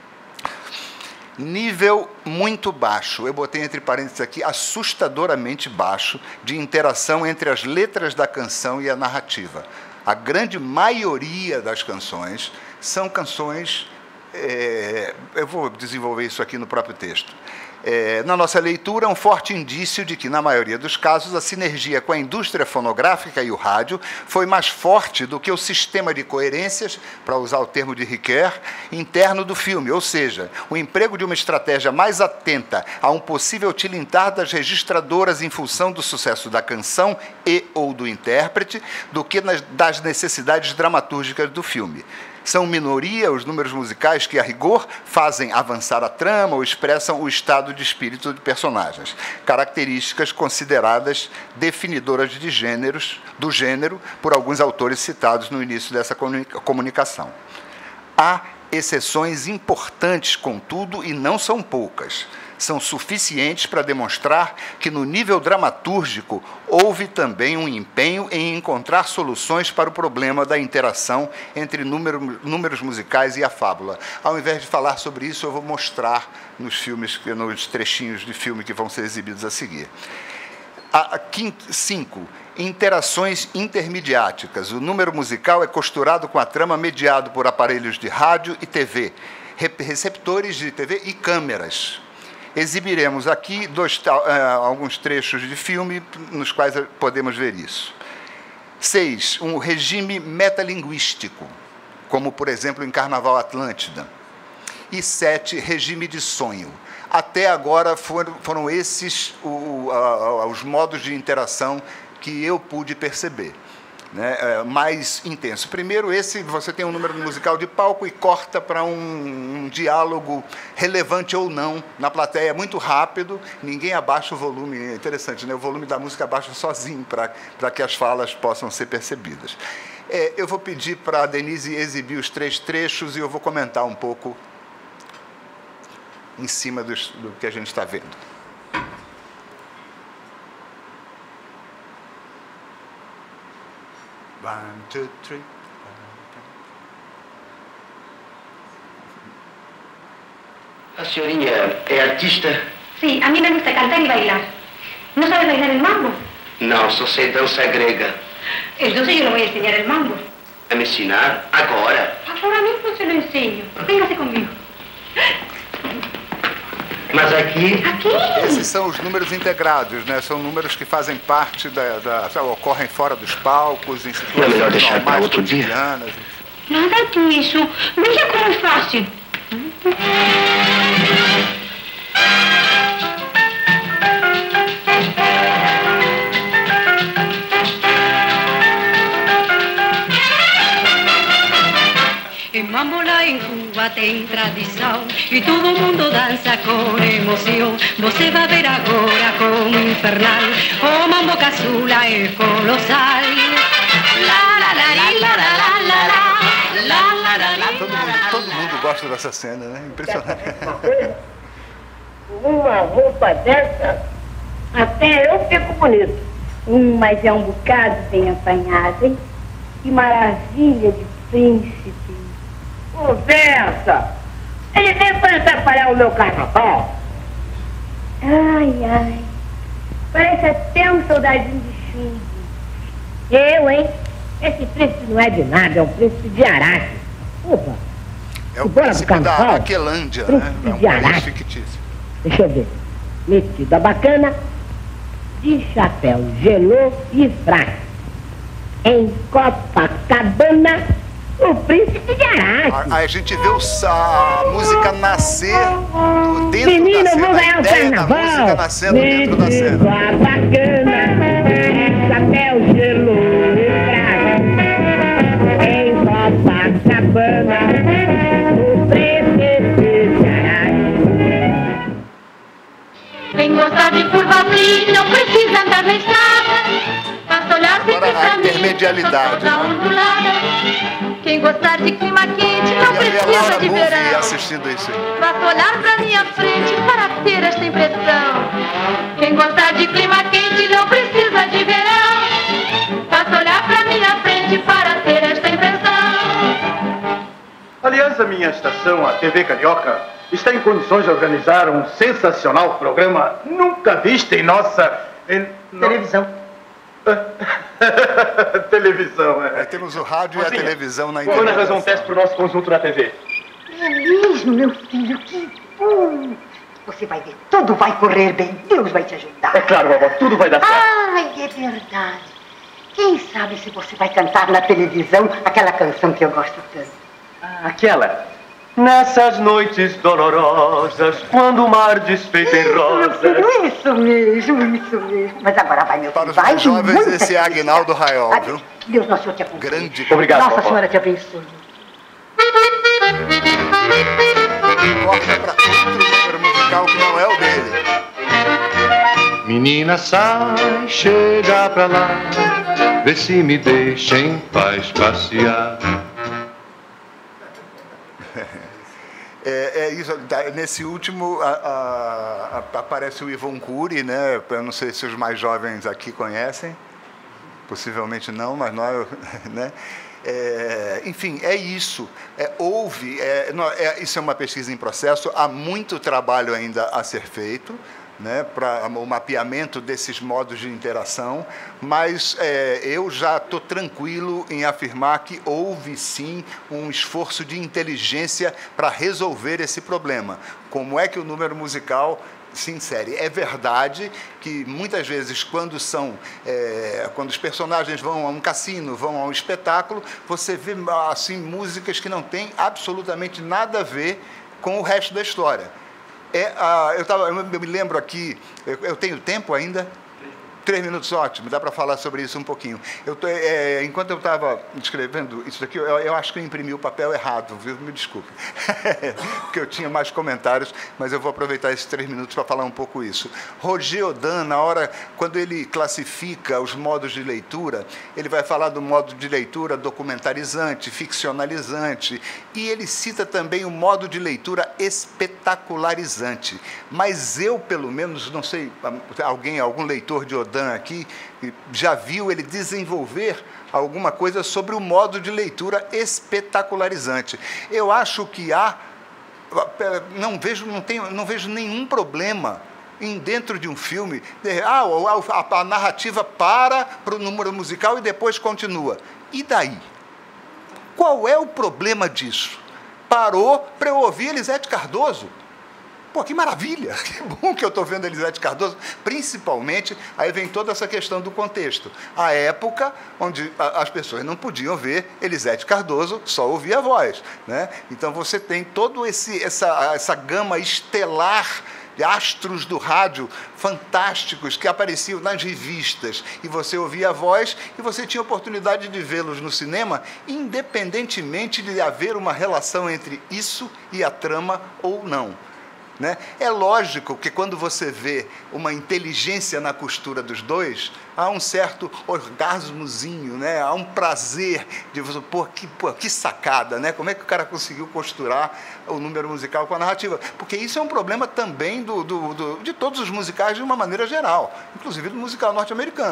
Nível muito baixo, eu botei entre parênteses aqui, assustadoramente baixo, de interação entre as letras da canção e a narrativa. A grande maioria das canções são canções... eu vou desenvolver isso aqui no próprio texto. Na nossa leitura, um forte indício de que, na maioria dos casos, a sinergia com a indústria fonográfica e o rádio foi mais forte do que o sistema de coerências, para usar o termo de Ricoeur, interno do filme, ou seja, o emprego de uma estratégia mais atenta a um possível tilintar das registradoras em função do sucesso da canção e ou do intérprete, do que das necessidades dramatúrgicas do filme. São minoria os números musicais que, a rigor, fazem avançar a trama ou expressam o estado de espírito de personagens, características consideradas definidoras do gênero por alguns autores citados no início dessa comunicação. Há exceções importantes, contudo, e não são poucas. São suficientes para demonstrar que, no nível dramatúrgico, houve também um empenho em encontrar soluções para o problema da interação entre números musicais e a fábula. Ao invés de falar sobre isso, eu vou mostrar nos trechinhos de filme que vão ser exibidos a seguir. 5. Interações intermediáticas. O número musical é costurado com a trama mediado por aparelhos de rádio e TV, receptores de TV e câmeras. Exibiremos aqui alguns trechos de filme nos quais podemos ver isso. 6. Um regime metalinguístico, como, por exemplo, em Carnaval Atlântida. E 7. Regime de sonho. Até agora foram esses os modos de interação que eu pude perceber, né, mais intenso. Primeiro, você tem um número musical de palco e corta para um diálogo relevante ou não na plateia, muito rápido, ninguém abaixa o volume, é interessante, né? O volume da música abaixa sozinho para que as falas possam ser percebidas. Eu vou pedir para a Denise exibir os 3 trechos e eu vou comentar um pouco em cima do que a gente está vendo. One, two, three.
A senhorinha é artista?
Sí, a mí me gusta cantar y bailar. ¿No sabes bailar el mambo?
Não, só sei dança grega.
Entonces yo le voy a enseñar el mambo.
Vai me ensinar? Agora?
Ahora mismo se lo enseño. Véngase conmigo.
Mas aqui...
Esses são os números integrados, né? São números que fazem parte ocorrem fora dos palcos, em situações normais, cotidianas.
Nada disso. Veja como é fácil. En Mambola, en Cuba tem tradição e todo mundo dança com emoção. Você vai ver agora como infernal. O mambo caçula é colossal.
Todo mundo gosta dessa cena, né? Impressionante.
Uma roupa dessa, até eu fico bonito. Mas é um bocado bem apanhada, hein? Que maravilha de príncipe.
Conversa! Ele veio para atrapalhar o meu carnaval.
Ai, ai. Parece até um soldadinho de chumbo. Eu, hein? Esse príncipe não é de nada, é um príncipe de Araque. Opa!
É o príncipe da Araquelândia, né? É um país fictício.
Deixa eu ver. Metida bacana, de chapéu, gelô e fraco. Em Copacabana, o príncipe de Araque.
Aí a gente vê a música nascer dentro
Menino,
da cena.
vou ganhar o carnaval.
A música nascendo dentro da cena.
Bacana, chapéu, gelô e fraco. Em Copacabana, o príncipe de Araque.
Quem gosta de curva fina não precisa andar na estrada. Basta olhar
Agora a intermedialidade, né?
Quem gostar de clima quente não
E a
precisa
Laura
de
Mulvey
verão.
assistindo isso aí.
Basta olhar pra minha frente para ter esta impressão. Quem gostar de clima quente não precisa de verão. Basta olhar pra minha frente para ter esta impressão.
Aliás, a minha estação, a TV Carioca, está em condições de organizar um sensacional programa nunca visto em nossa...
Televisão.
Televisão,
Aí temos o rádio e a televisão na
Vamos
internet.
fazer um teste para o nosso conjunto na TV.
É mesmo, meu filho, que bom. Você vai ver, tudo vai correr bem, Deus vai te ajudar.
É claro, vovó, tudo vai dar certo.
Ai, é verdade. Quem sabe se você vai cantar na televisão aquela canção que eu gosto tanto.
Aquela. Nessas noites dolorosas, quando o mar desfeita em rosas.
Isso mesmo. Mas agora vai, meu filho,
Para os
vai.
mais jovens,
muita
esse é Aguinaldo Raiol,
felicidade.
viu?
Deus Nosso Senhor te abençoe.
Grande.
Obrigado,
Nossa
vovó.
Senhora te abençoe.
Corta para outro número musical que não é o dele.
Menina, sai, chega pra lá, vê se me deixa em paz passear.
É isso, nesse último aparece o Ivon Cury, né? Eu não sei se os mais jovens aqui conhecem, possivelmente não, mas nós, né? Enfim, é isso. Isso é uma pesquisa em processo, há muito trabalho ainda a ser feito, né, para o mapeamento desses modos de interação, mas eu já estou tranquilo em afirmar que houve sim um esforço de inteligência para resolver esse problema. Como é que o número musical se insere? É verdade que muitas vezes quando os personagens vão a um cassino, vão a um espetáculo, você vê assim músicas que não têm absolutamente nada a ver com o resto da história. Eu me lembro aqui, eu tenho tempo ainda? 3 minutos, ótimo, dá para falar sobre isso um pouquinho. Enquanto eu estava escrevendo isso daqui, eu acho que eu imprimi o papel errado, viu? Me desculpe. Porque eu tinha mais comentários, mas eu vou aproveitar esses 3 minutos para falar um pouco isso. Roger Odan, quando ele classifica os modos de leitura, ele vai falar do modo de leitura documentarizante, ficcionalizante, e ele cita também o modo de leitura espetacularizante. Mas eu, pelo menos, não sei, algum leitor de Odan aqui já viu ele desenvolver alguma coisa sobre o modo de leitura espetacularizante. Eu acho que não vejo nenhum problema em dentro de um filme, a narrativa para o número musical e depois continua. E daí? Qual é o problema disso? Parou para eu ouvir Elisete Cardoso. Pô, que maravilha, que bom que eu estou vendo Elisete Cardoso, principalmente, aí vem toda essa questão do contexto. A época onde as pessoas não podiam ver Elisete Cardoso, só ouvia a voz, né? Então você tem toda essa gama estelar de astros do rádio fantásticos que apareciam nas revistas, e você ouvia a voz e você tinha oportunidade de vê-los no cinema, independentemente de haver uma relação entre isso e a trama ou não. Né? É lógico que quando você vê uma inteligência na costura dos dois, há um certo orgasmozinho, né? Há um prazer de você, que sacada, né? Como é que o cara conseguiu costurar o número musical com a narrativa? Porque isso é um problema também de todos os musicais de uma maneira geral, inclusive do musical norte-americano.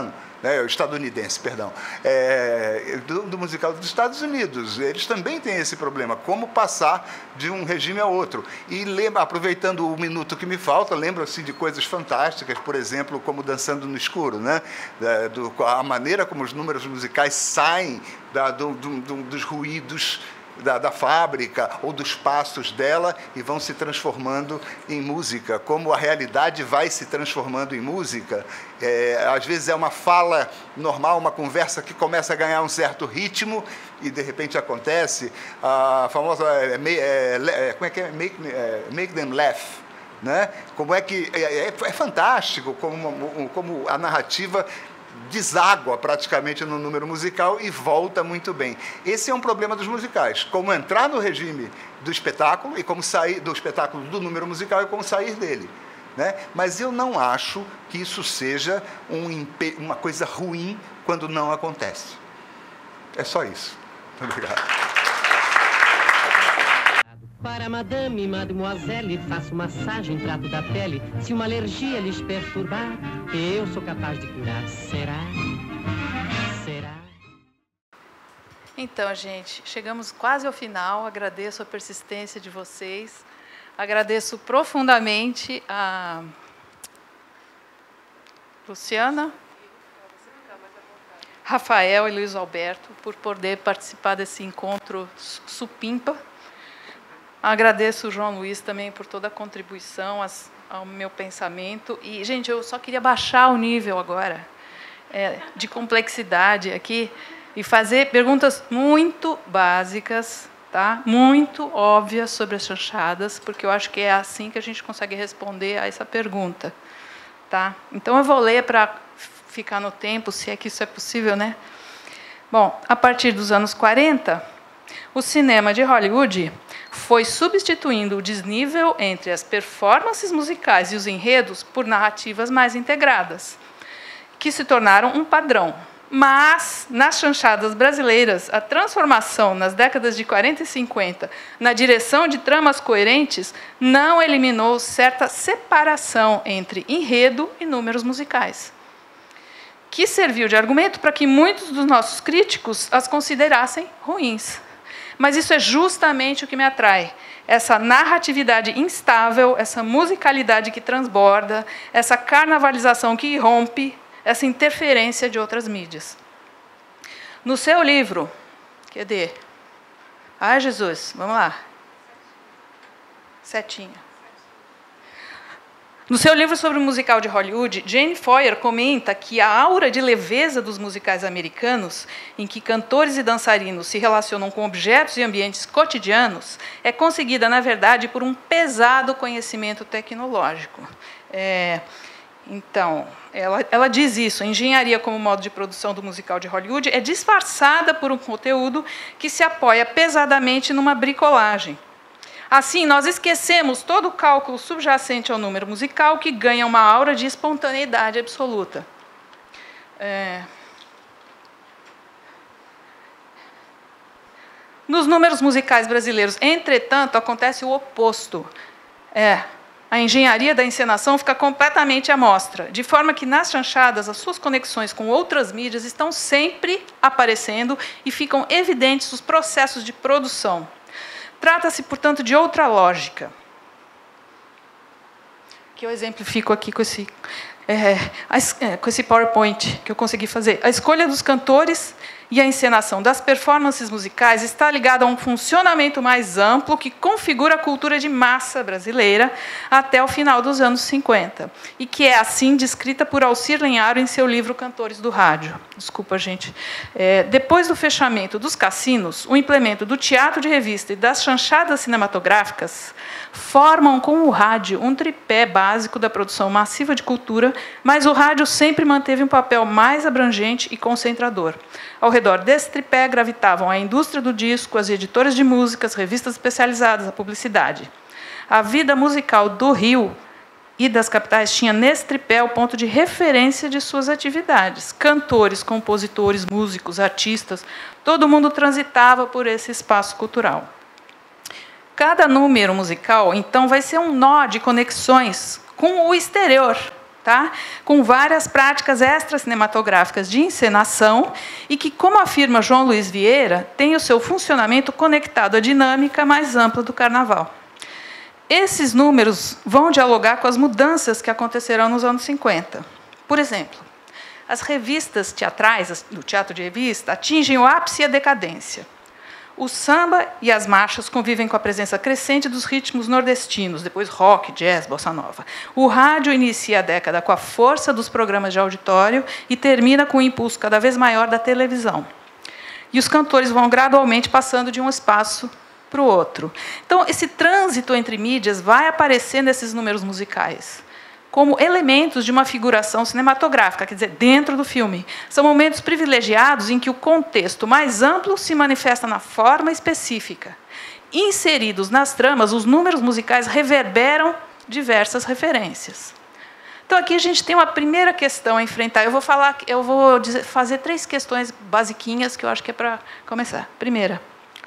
estadunidense, perdão, do musical dos Estados Unidos. Eles também têm esse problema, como passar de um regime a outro. E aproveitando o minuto que me falta, lembro assim, de coisas fantásticas, por exemplo, como Dançando no Escuro, né? A maneira como os números musicais saem dos ruídos da fábrica ou dos passos dela e vão se transformando em música, como a realidade vai se transformando em música. Às vezes é uma fala normal, uma conversa que começa a ganhar um certo ritmo e de repente acontece a famosa como é que é? Make them laugh, né? Como é que é fantástico como a narrativa deságua praticamente no número musical e volta muito bem. Esse é um problema dos musicais, como entrar no regime do espetáculo e como sair do espetáculo do número musical e como sair dele, né? Mas eu não acho que isso seja uma coisa ruim quando não acontece. É só isso. Obrigado.
Para madame, mademoiselle, faço massagem, trato da pele. Se uma alergia lhes perturbar, eu sou capaz de curar. Será? Será?
Então, gente, chegamos quase ao final. Agradeço a persistência de vocês. Agradeço profundamente a Luciana, Rafael e Luiz Alberto por poder participar desse encontro supimpa. Agradeço o João Luiz também por toda a contribuição ao meu pensamento. E, gente, eu só queria baixar o nível agora de complexidade aqui e fazer perguntas muito básicas, tá? Muito óbvias sobre as chanchadas, porque eu acho que é assim que a gente consegue responder a essa pergunta. Tá? Então, eu vou ler para ficar no tempo, se é que isso é possível, né? Bom, a partir dos anos 40, o cinema de Hollywood foi substituindo o desnível entre as performances musicais e os enredos por narrativas mais integradas, que se tornaram um padrão. Mas, nas chanchadas brasileiras, a transformação nas décadas de 40 e 50 na direção de tramas coerentes não eliminou certa separação entre enredo e números musicais, que serviu de argumento para que muitos dos nossos críticos as considerassem ruins. Mas isso é justamente o que me atrai. Essa narratividade instável, essa musicalidade que transborda, essa carnavalização que irrompe, essa interferência de outras mídias. No seu livro, cadê? Ai, Jesus, vamos lá. Setinha. No seu livro sobre o musical de Hollywood, Jane Foyer comenta que a aura de leveza dos musicais americanos, em que cantores e dançarinos se relacionam com objetos e ambientes cotidianos, é conseguida, na verdade, por um pesado conhecimento tecnológico. Então, ela diz isso: a engenharia como modo de produção do musical de Hollywood é disfarçada por um conteúdo que se apoia pesadamente numa bricolagem. Assim, nós esquecemos todo o cálculo subjacente ao número musical, que ganha uma aura de espontaneidade absoluta. Nos números musicais brasileiros, entretanto, acontece o oposto. A engenharia da encenação fica completamente à mostra, de forma que, nas chanchadas, as suas conexões com outras mídias estão sempre aparecendo e ficam evidentes os processos de produção. Trata-se, portanto, de outra lógica, que eu exemplifico aqui com esse PowerPoint que eu consegui fazer. A escolha dos cantores e a encenação das performances musicais está ligada a um funcionamento mais amplo que configura a cultura de massa brasileira até o final dos anos 50, e que é assim descrita por Alcir Lenharo em seu livro Cantores do Rádio. Desculpa, gente. Depois do fechamento dos cassinos, o implemento do teatro de revista e das chanchadas cinematográficas formam com o rádio um tripé básico da produção massiva de cultura, mas o rádio sempre manteve um papel mais abrangente e concentrador. Ao redor desse tripé gravitavam a indústria do disco, as editoras de música, as revistas especializadas, a publicidade. A vida musical do Rio e das capitais tinha nesse tripé o ponto de referência de suas atividades. Cantores, compositores, músicos, artistas, todo mundo transitava por esse espaço cultural. Cada número musical, então, vai ser um nó de conexões com o exterior, tá? Com várias práticas extracinematográficas de encenação e que, como afirma João Luiz Vieira, tem o seu funcionamento conectado à dinâmica mais ampla do carnaval. Esses números vão dialogar com as mudanças que acontecerão nos anos 50. Por exemplo, as revistas teatrais, do teatro de revista, atingem o ápice e a decadência. O samba e as marchas convivem com a presença crescente dos ritmos nordestinos, depois rock, jazz, bossa nova. O rádio inicia a década com a força dos programas de auditório e termina com o impulso cada vez maior da televisão. E os cantores vão gradualmente passando de um espaço para o outro. Então, esse trânsito entre mídias vai aparecer nesses números musicais como elementos de uma figuração cinematográfica, quer dizer, dentro do filme. São momentos privilegiados em que o contexto mais amplo se manifesta na forma específica. Inseridos nas tramas, os números musicais reverberam diversas referências. Então, aqui a gente tem uma primeira questão a enfrentar. Eu vou fazer 3 questões basiquinhas que eu acho que é para começar. Primeira,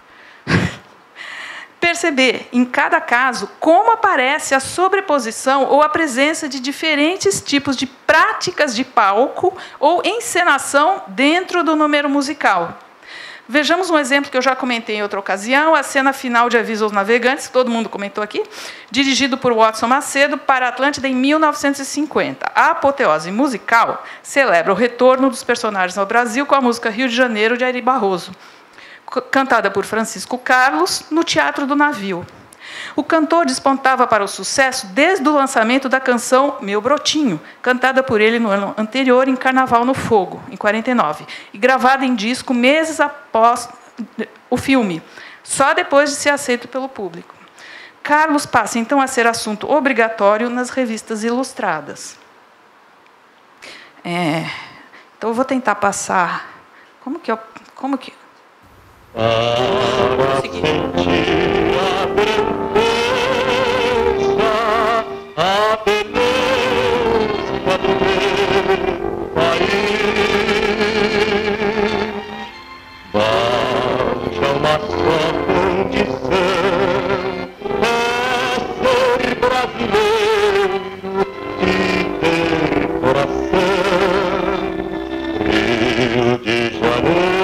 perceber, em cada caso, como aparece a sobreposição ou a presença de diferentes tipos de práticas de palco ou encenação dentro do número musical. Vejamos um exemplo que eu já comentei em outra ocasião, a cena final de Aviso aos Navegantes, que todo mundo comentou aqui, dirigido por Watson Macedo para a Atlântida em 1950. A apoteose musical celebra o retorno dos personagens ao Brasil com a música Rio de Janeiro, de Ari Barroso, cantada por Francisco Carlos, no Teatro do Navio. O cantor despontava para o sucesso desde o lançamento da canção Meu Brotinho, cantada por ele no ano anterior, em Carnaval no Fogo, em 49, e gravada em disco meses após o filme, só depois de ser aceito pelo público. Carlos passa, então, a ser assunto obrigatório nas revistas ilustradas. Então, eu vou tentar passar... Como que...
Para sentir a beleza do meu país, basta uma só condição, é ser brasileiro e ter coração. Rio de Janeiro.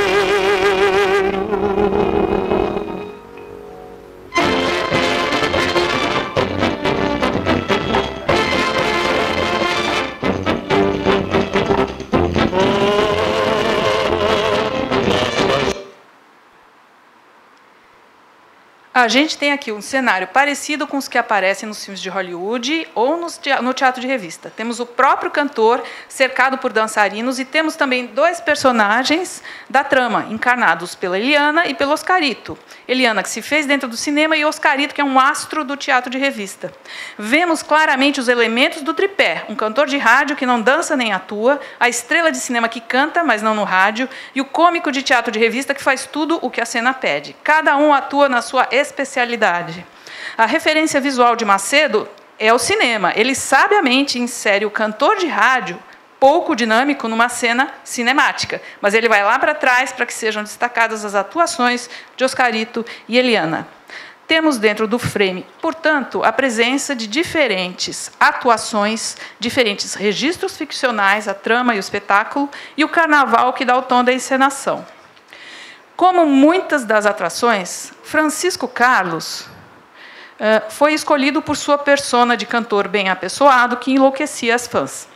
A gente tem aqui um cenário parecido com os que aparecem nos filmes de Hollywood ou no teatro de revista. Temos o próprio cantor cercado por dançarinos e temos também 2 personagens da trama, encarnados pela Eliana e pelo Oscarito. Eliana, que se fez dentro do cinema, e Oscarito, que é um astro do teatro de revista. Vemos claramente os elementos do tripé, um cantor de rádio que não dança nem atua, a estrela de cinema que canta, mas não no rádio, e o cômico de teatro de revista que faz tudo o que a cena pede. Cada um atua na sua especialidade. A referência visual de Macedo é o cinema. Ele sabiamente insere o cantor de rádio, pouco dinâmico, numa cena cinemática, mas ele vai lá para trás para que sejam destacadas as atuações de Oscarito e Eliana. Temos dentro do frame, portanto, a presença de diferentes atuações, diferentes registros ficcionais, a trama e o espetáculo, e o carnaval que dá o tom da encenação. Como muitas das atrações, Francisco Carlos foi escolhido por sua persona de cantor bem apessoado, que enlouquecia as fãs.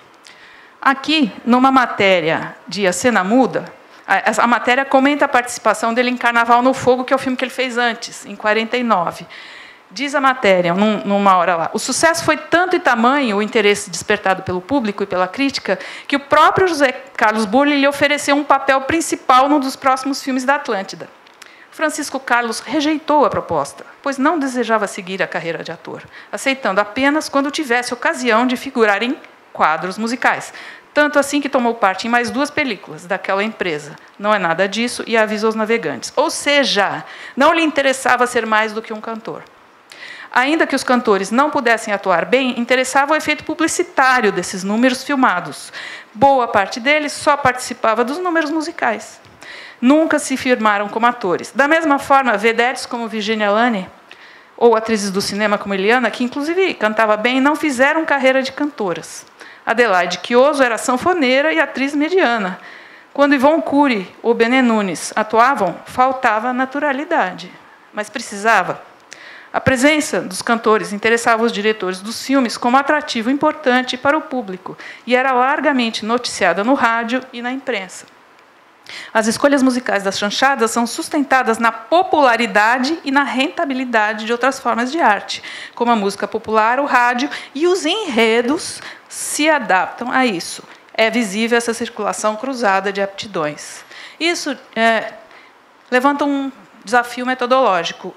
Aqui, numa matéria de A Cena Muda, a matéria comenta a participação dele em Carnaval no Fogo, que é o filme que ele fez antes, em 49. Diz a matéria, numa hora lá, o sucesso foi tanto e tamanho, o interesse despertado pelo público e pela crítica, que o próprio José Carlos Burle lhe ofereceu um papel principal num dos próximos filmes da Atlântida. Francisco Carlos rejeitou a proposta, pois não desejava seguir a carreira de ator, aceitando apenas quando tivesse ocasião de figurar em quadros musicais. Tanto assim que tomou parte em mais 2 películas daquela empresa. Não é nada disso e Aviso aos Navegantes. Ou seja, não lhe interessava ser mais do que um cantor. Ainda que os cantores não pudessem atuar bem, interessava o efeito publicitário desses números filmados. Boa parte deles só participava dos números musicais. Nunca se firmaram como atores. Da mesma forma, vedetes como Virginia Lane, ou atrizes do cinema como Eliana, que inclusive cantava bem, não fizeram carreira de cantoras. Adelaide Chioso era sanfoneira e atriz mediana. Quando Ivone Cury ou Benê Nunes atuavam, faltava naturalidade, mas precisava. A presença dos cantores interessava os diretores dos filmes como atrativo importante para o público e era largamente noticiada no rádio e na imprensa. As escolhas musicais das chanchadas são sustentadas na popularidade e na rentabilidade de outras formas de arte, como a música popular, o rádio, e os enredos se adaptam a isso. É visível essa circulação cruzada de aptidões. Isso levanta um desafio metodológico.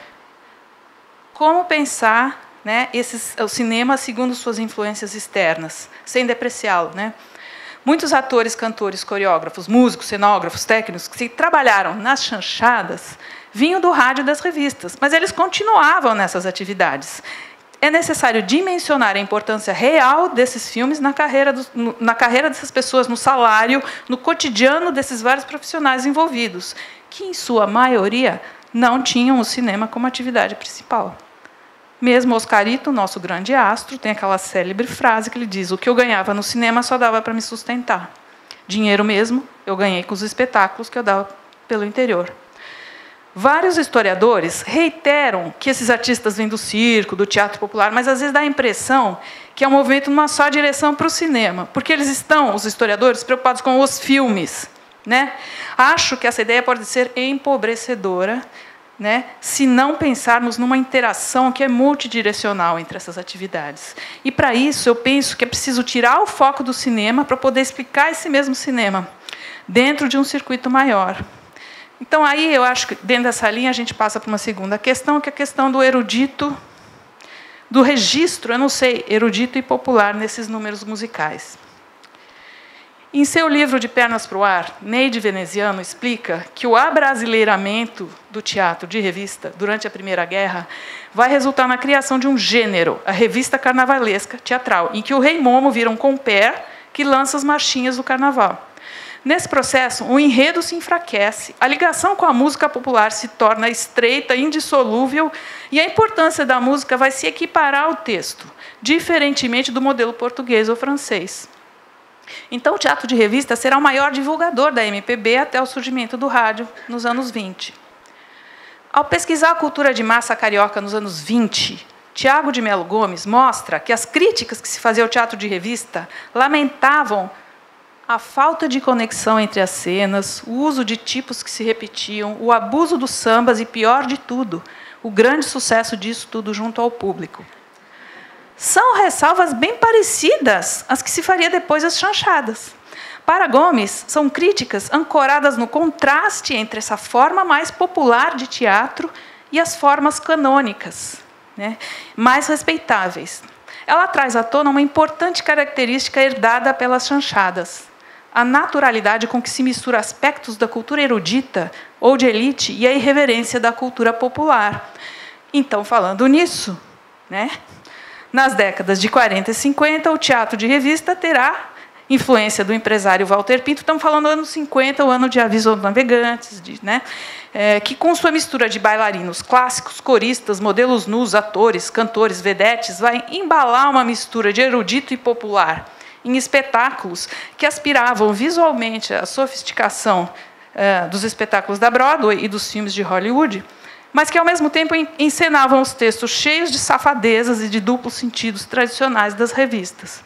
Como pensar, né, o cinema segundo suas influências externas, sem depreciá-lo, né? Muitos atores, cantores, coreógrafos, músicos, cenógrafos, técnicos que trabalharam nas chanchadas vinham do rádio e das revistas, mas eles continuavam nessas atividades. É necessário dimensionar a importância real desses filmes na carreira dessas pessoas, no salário, no cotidiano desses vários profissionais envolvidos, que, em sua maioria, não tinham o cinema como atividade principal. Mesmo Oscarito, nosso grande astro, tem aquela célebre frase que ele diz: o que eu ganhava no cinema só dava para me sustentar. Dinheiro mesmo eu ganhei com os espetáculos que eu dava pelo interior. Vários historiadores reiteram que esses artistas vêm do circo, do teatro popular, mas às vezes dá a impressão que é um movimento numa só direção para o cinema, porque eles estão, os historiadores, preocupados com os filmes, né? Acho que essa ideia pode ser empobrecedora, né, se não pensarmos numa interação que é multidirecional entre essas atividades. E, para isso, eu penso que é preciso tirar o foco do cinema para poder explicar esse mesmo cinema dentro de um circuito maior. Então, aí, eu acho que, dentro dessa linha, a gente passa para uma segunda questão, que é a questão do erudito, do registro, eu não sei, erudito e popular nesses números musicais. Em seu livro De Pernas para o Ar, Neide Veneziano explica que o abrasileiramento do teatro de revista durante a Primeira Guerra vai resultar na criação de um gênero, a revista carnavalesca teatral, em que o Rei Momo vira um compère que lança as marchinhas do carnaval. Nesse processo, o enredo se enfraquece, a ligação com a música popular se torna estreita, indissolúvel, e a importância da música vai se equiparar ao texto, diferentemente do modelo português ou francês. Então, o teatro de revista será o maior divulgador da MPB até o surgimento do rádio, nos anos 20. Ao pesquisar a cultura de massa carioca nos anos 20, Tiago de Melo Gomes mostra que as críticas que se fazia ao teatro de revista lamentavam a falta de conexão entre as cenas, o uso de tipos que se repetiam, o abuso dos sambas e, pior de tudo, o grande sucesso disso tudo junto ao público. São ressalvas bem parecidas às que se faria depois das chanchadas. Para Gomes, são críticas ancoradas no contraste entre essa forma mais popular de teatro e as formas canônicas, né, mais respeitáveis. Ela traz à tona uma importante característica herdada pelas chanchadas: a naturalidade com que se mistura aspectos da cultura erudita ou de elite e a irreverência da cultura popular. Então, falando nisso, né, nas décadas de 40 e 50, o teatro de revista terá influência do empresário Walter Pinto. Estamos falando do ano 50, o ano de Aviso aos Navegantes, né, que, com sua mistura de bailarinos clássicos, coristas, modelos nus, atores, cantores, vedetes, vai embalar uma mistura de erudito e popular em espetáculos que aspiravam visualmente à sofisticação dos espetáculos da Broadway e dos filmes de Hollywood, mas que, ao mesmo tempo, encenavam os textos cheios de safadezas e de duplos sentidos tradicionais das revistas.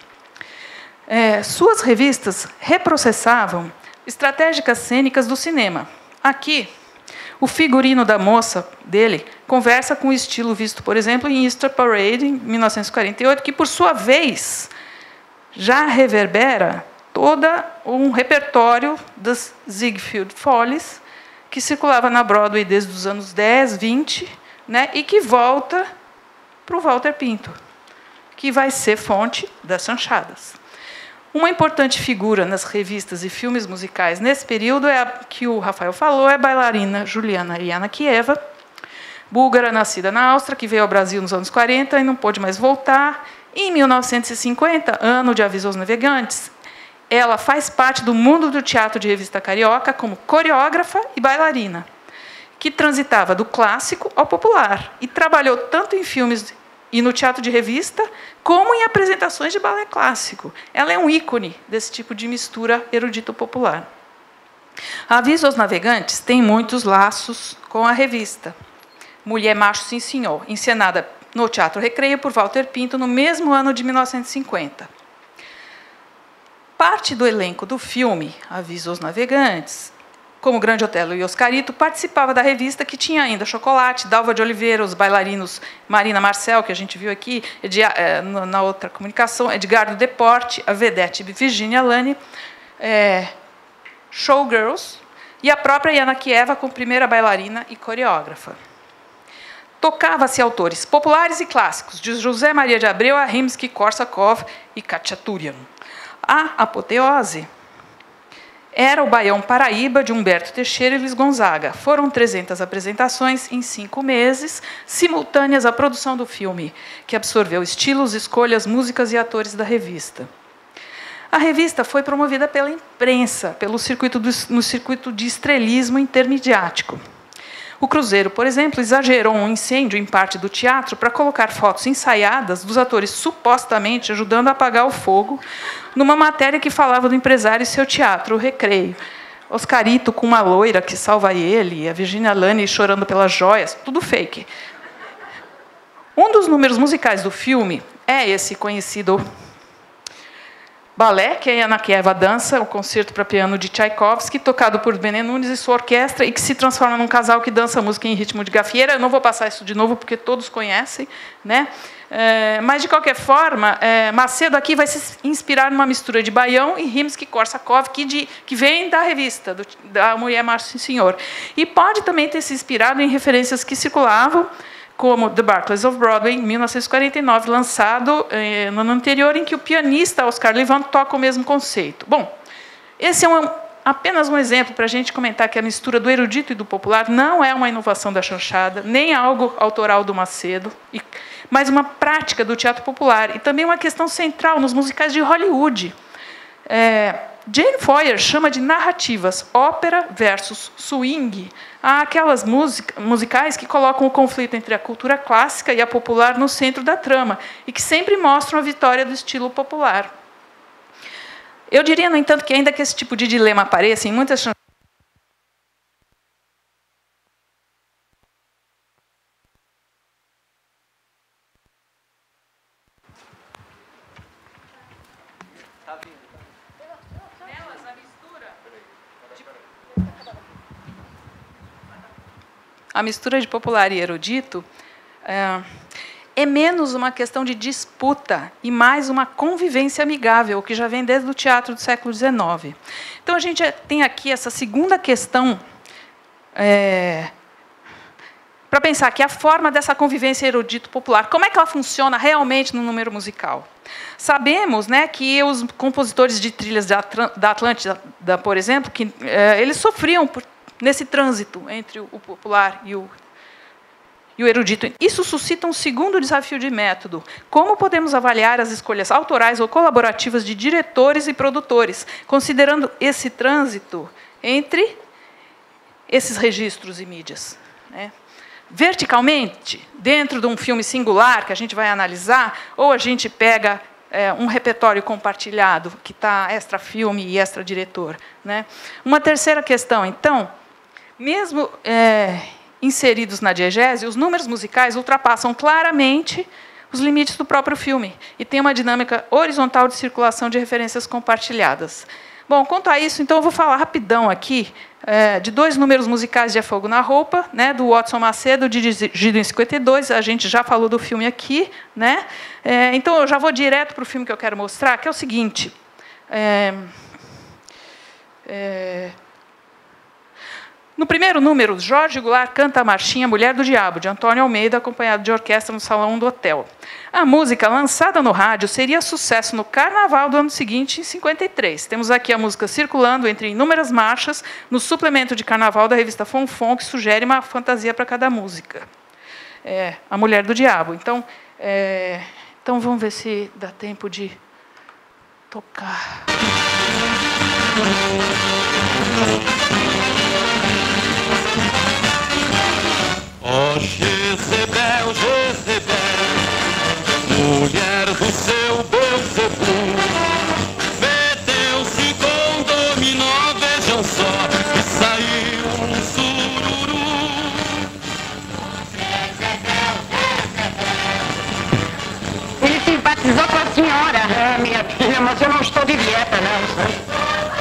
Suas revistas reprocessavam estratégicas cênicas do cinema. Aqui, o figurino da moça dele conversa com o estilo visto, por exemplo, em Easter Parade, em 1948, que, por sua vez, já reverbera todo um repertório das Ziegfeld Follies, que circulava na Broadway desde os anos 10, 20, né, e que volta para o Walter Pinto, que vai ser fonte das chanchadas. Uma importante figura nas revistas e filmes musicais nesse período é a que o Rafael falou, é a bailarina Juliana Yanakieva, búlgara, nascida na Áustria, que veio ao Brasil nos anos 40 e não pôde mais voltar. Em 1950, ano de Aviso aos Navegantes, ela faz parte do mundo do teatro de revista carioca como coreógrafa e bailarina, que transitava do clássico ao popular e trabalhou tanto em filmes e no teatro de revista, como em apresentações de balé clássico. Ela é um ícone desse tipo de mistura erudito-popular. Aviso aos navegantes tem muitos laços com a revista. Mulher, Macho, Sim, Senhor, encenada no Teatro Recreio por Walter Pinto no mesmo ano de 1950. Parte do elenco do filme, Aviso aos Navegantes, como Grande Otelo e Oscarito, participava da revista, que tinha ainda Chocolate, Dalva de Oliveira, os bailarinos Marina Marcel, que a gente viu aqui, na outra comunicação, Edgardo Deporte, a vedete Virginia Lane, Showgirls, e a própria Yana Kieva, como primeira bailarina e coreógrafa. Tocava-se autores populares e clássicos, de José Maria de Abreu a Rimsky-Korsakov e Khachaturian. A apoteose era o Baião Paraíba, de Humberto Teixeira e Luiz Gonzaga. Foram 300 apresentações em 5 meses, simultâneas à produção do filme, que absorveu estilos, escolhas, músicas e atores da revista. A revista foi promovida pela imprensa, no circuito de estrelismo intermediático. O Cruzeiro, por exemplo, exagerou um incêndio em parte do teatro para colocar fotos ensaiadas dos atores supostamente ajudando a apagar o fogo, numa matéria que falava do empresário e seu teatro, o Recreio. Oscarito com uma loira que salva ele, a Virginia Lane chorando pelas joias, tudo fake. Um dos números musicais do filme é esse conhecido balé, que a Yana Kieva dança, o concerto para piano de Tchaikovsky, tocado por Bené Nunes e sua orquestra, e que se transforma num casal que dança música em ritmo de gafieira. Eu não vou passar isso de novo, porque todos conhecem, né? Mas, de qualquer forma, Macedo aqui vai se inspirar numa mistura de Baião e Rimsky-Korsakov, que vem da revista, da Mulher, Macho, Sim, Senhor. E pode também ter se inspirado em referências que circulavam, como The Barclays of Broadway, em 1949, lançado no ano anterior, em que o pianista Oscar Levant toca o mesmo conceito. Bom, esse é apenas um exemplo para a gente comentar que a mistura do erudito e do popular não é uma inovação da chanchada, nem algo autoral do Macedo, mas uma prática do teatro popular, e também uma questão central nos musicais de Hollywood. Jane Foyer chama de narrativas ópera versus swing, aquelas musicais que colocam o conflito entre a cultura clássica e a popular no centro da trama, e que sempre mostram a vitória do estilo popular. Eu diria, no entanto, que ainda que esse tipo de dilema apareça em muitas chanchadas, a mistura de popular e erudito é menos uma questão de disputa e mais uma convivência amigável, que já vem desde o teatro do século XIX. Então, a gente tem aqui essa segunda questão para pensar que a forma dessa convivência erudito-popular, como é que ela funciona realmente no número musical? Sabemos, né, que os compositores de trilhas da Atlântida, por exemplo, que eles sofriam nesse trânsito entre o popular e o erudito. Isso suscita um segundo desafio de método. Como podemos avaliar as escolhas autorais ou colaborativas de diretores e produtores, considerando esse trânsito entre esses registros e mídias, né? Verticalmente, dentro de um filme singular que a gente vai analisar, ou a gente pega um repertório compartilhado, que está extra-filme e extra-diretor, né? Uma terceira questão, então, mesmo inseridos na diegese, os números musicais ultrapassam claramente os limites do próprio filme e tem uma dinâmica horizontal de circulação de referências compartilhadas. Bom, quanto a isso, então, eu vou falar rapidão aqui de 2 números musicais de A Fogo na Roupa, né, do Watson Macedo, dirigido em 52. A gente já falou do filme aqui, né? Então, eu já vou direto para o filme que eu quero mostrar, que é o seguinte. No primeiro número, Jorge Goulart canta a marchinha Mulher do Diabo, de Antônio Almeida, acompanhado de orquestra no salão do hotel. A música, lançada no rádio, seria sucesso no Carnaval do ano seguinte, em 53. Temos aqui a música circulando entre inúmeras marchas, no suplemento de Carnaval da revista Fonfon, que sugere uma fantasia para cada música. A Mulher do Diabo. Então, vamos ver se dá tempo de tocar.
Oh, Jezebel, Jezebel,
não estou de dieta, não.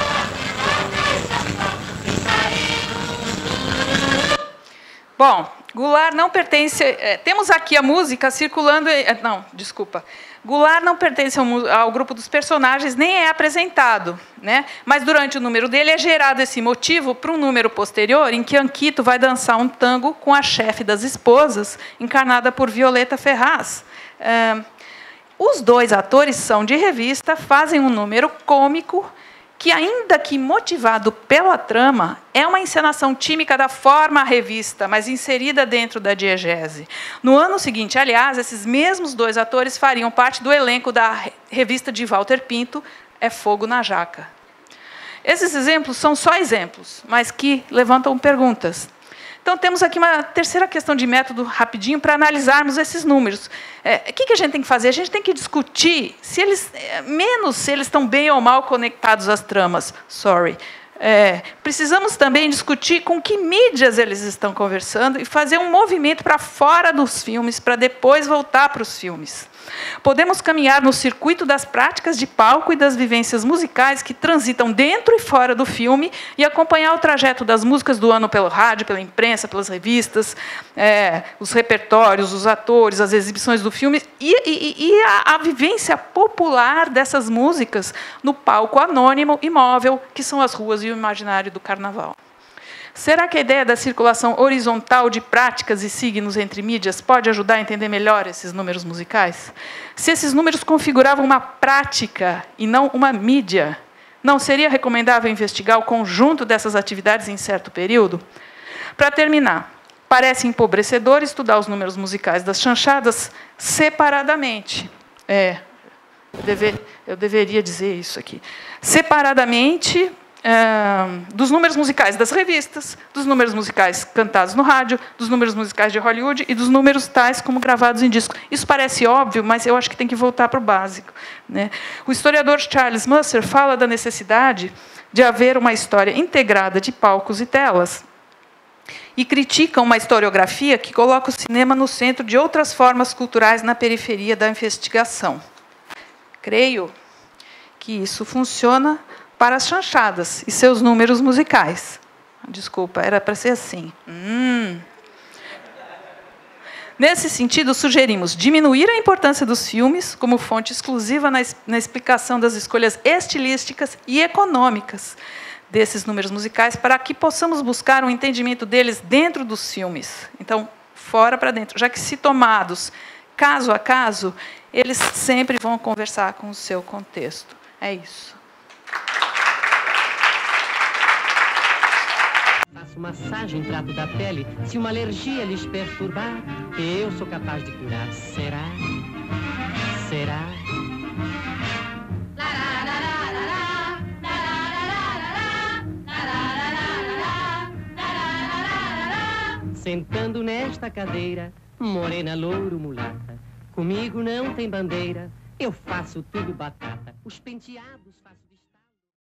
Bom, Goulart não pertence... temos aqui a música circulando... não, desculpa. Goulart não pertence ao grupo dos personagens, nem é apresentado, né? Mas durante o número dele é gerado esse motivo para um número posterior, em que Anquito vai dançar um tango com a chefe das esposas, encarnada por Violeta Ferraz. Os dois atores são de revista, fazem um número cômico, que, ainda que motivado pela trama, é uma encenação típica da forma revista, mas inserida dentro da diegese. No ano seguinte, aliás, esses mesmos dois atores fariam parte do elenco da revista de Walter Pinto, É Fogo na Jaca. Esses exemplos são só exemplos, mas que levantam perguntas. Então, temos aqui uma terceira questão de método, rapidinho, para analisarmos esses números. O que a gente tem que fazer? A gente tem que discutir se eles, menos se eles estão bem ou mal conectados às tramas. Precisamos também discutir com que mídias eles estão conversando e fazer um movimento para fora dos filmes, para depois voltar para os filmes. Podemos caminhar no circuito das práticas de palco e das vivências musicais que transitam dentro e fora do filme e acompanhar o trajeto das músicas do ano pelo rádio, pela imprensa, pelas revistas, os repertórios, os atores, as exibições do filme e a vivência popular dessas músicas no palco anônimo e móvel, que são as ruas e o imaginário do carnaval. Será que a ideia da circulação horizontal de práticas e signos entre mídias pode ajudar a entender melhor esses números musicais? Se esses números configuravam uma prática e não uma mídia, não seria recomendável investigar o conjunto dessas atividades em certo período? Para terminar, parece empobrecedor estudar os números musicais das chanchadas separadamente. Eu deveria dizer isso aqui. Separadamente... dos números musicais das revistas, dos números musicais cantados no rádio, dos números musicais de Hollywood e dos números tais como gravados em disco. Isso parece óbvio, mas eu acho que tem que voltar para o básico, né? O historiador Charles Musser fala da necessidade de haver uma história integrada de palcos e telas e critica uma historiografia que coloca o cinema no centro de outras formas culturais na periferia da investigação. Creio que isso funciona para as chanchadas e seus números musicais. Desculpa, era para ser assim. Nesse sentido, sugerimos diminuir a importância dos filmes como fonte exclusiva na explicação das escolhas estilísticas e econômicas desses números musicais, para que possamos buscar um entendimento deles dentro dos filmes. Então, fora para dentro, já que, se tomados caso a caso, eles sempre vão conversar com o seu contexto. É isso.
Faço massagem, trato da pele. Se uma alergia lhes perturbar, eu sou capaz de curar. Será? Será? Sentando nesta cadeira, morena, louro, mulata, comigo não tem bandeira, eu faço tudo batata. Os penteados faço...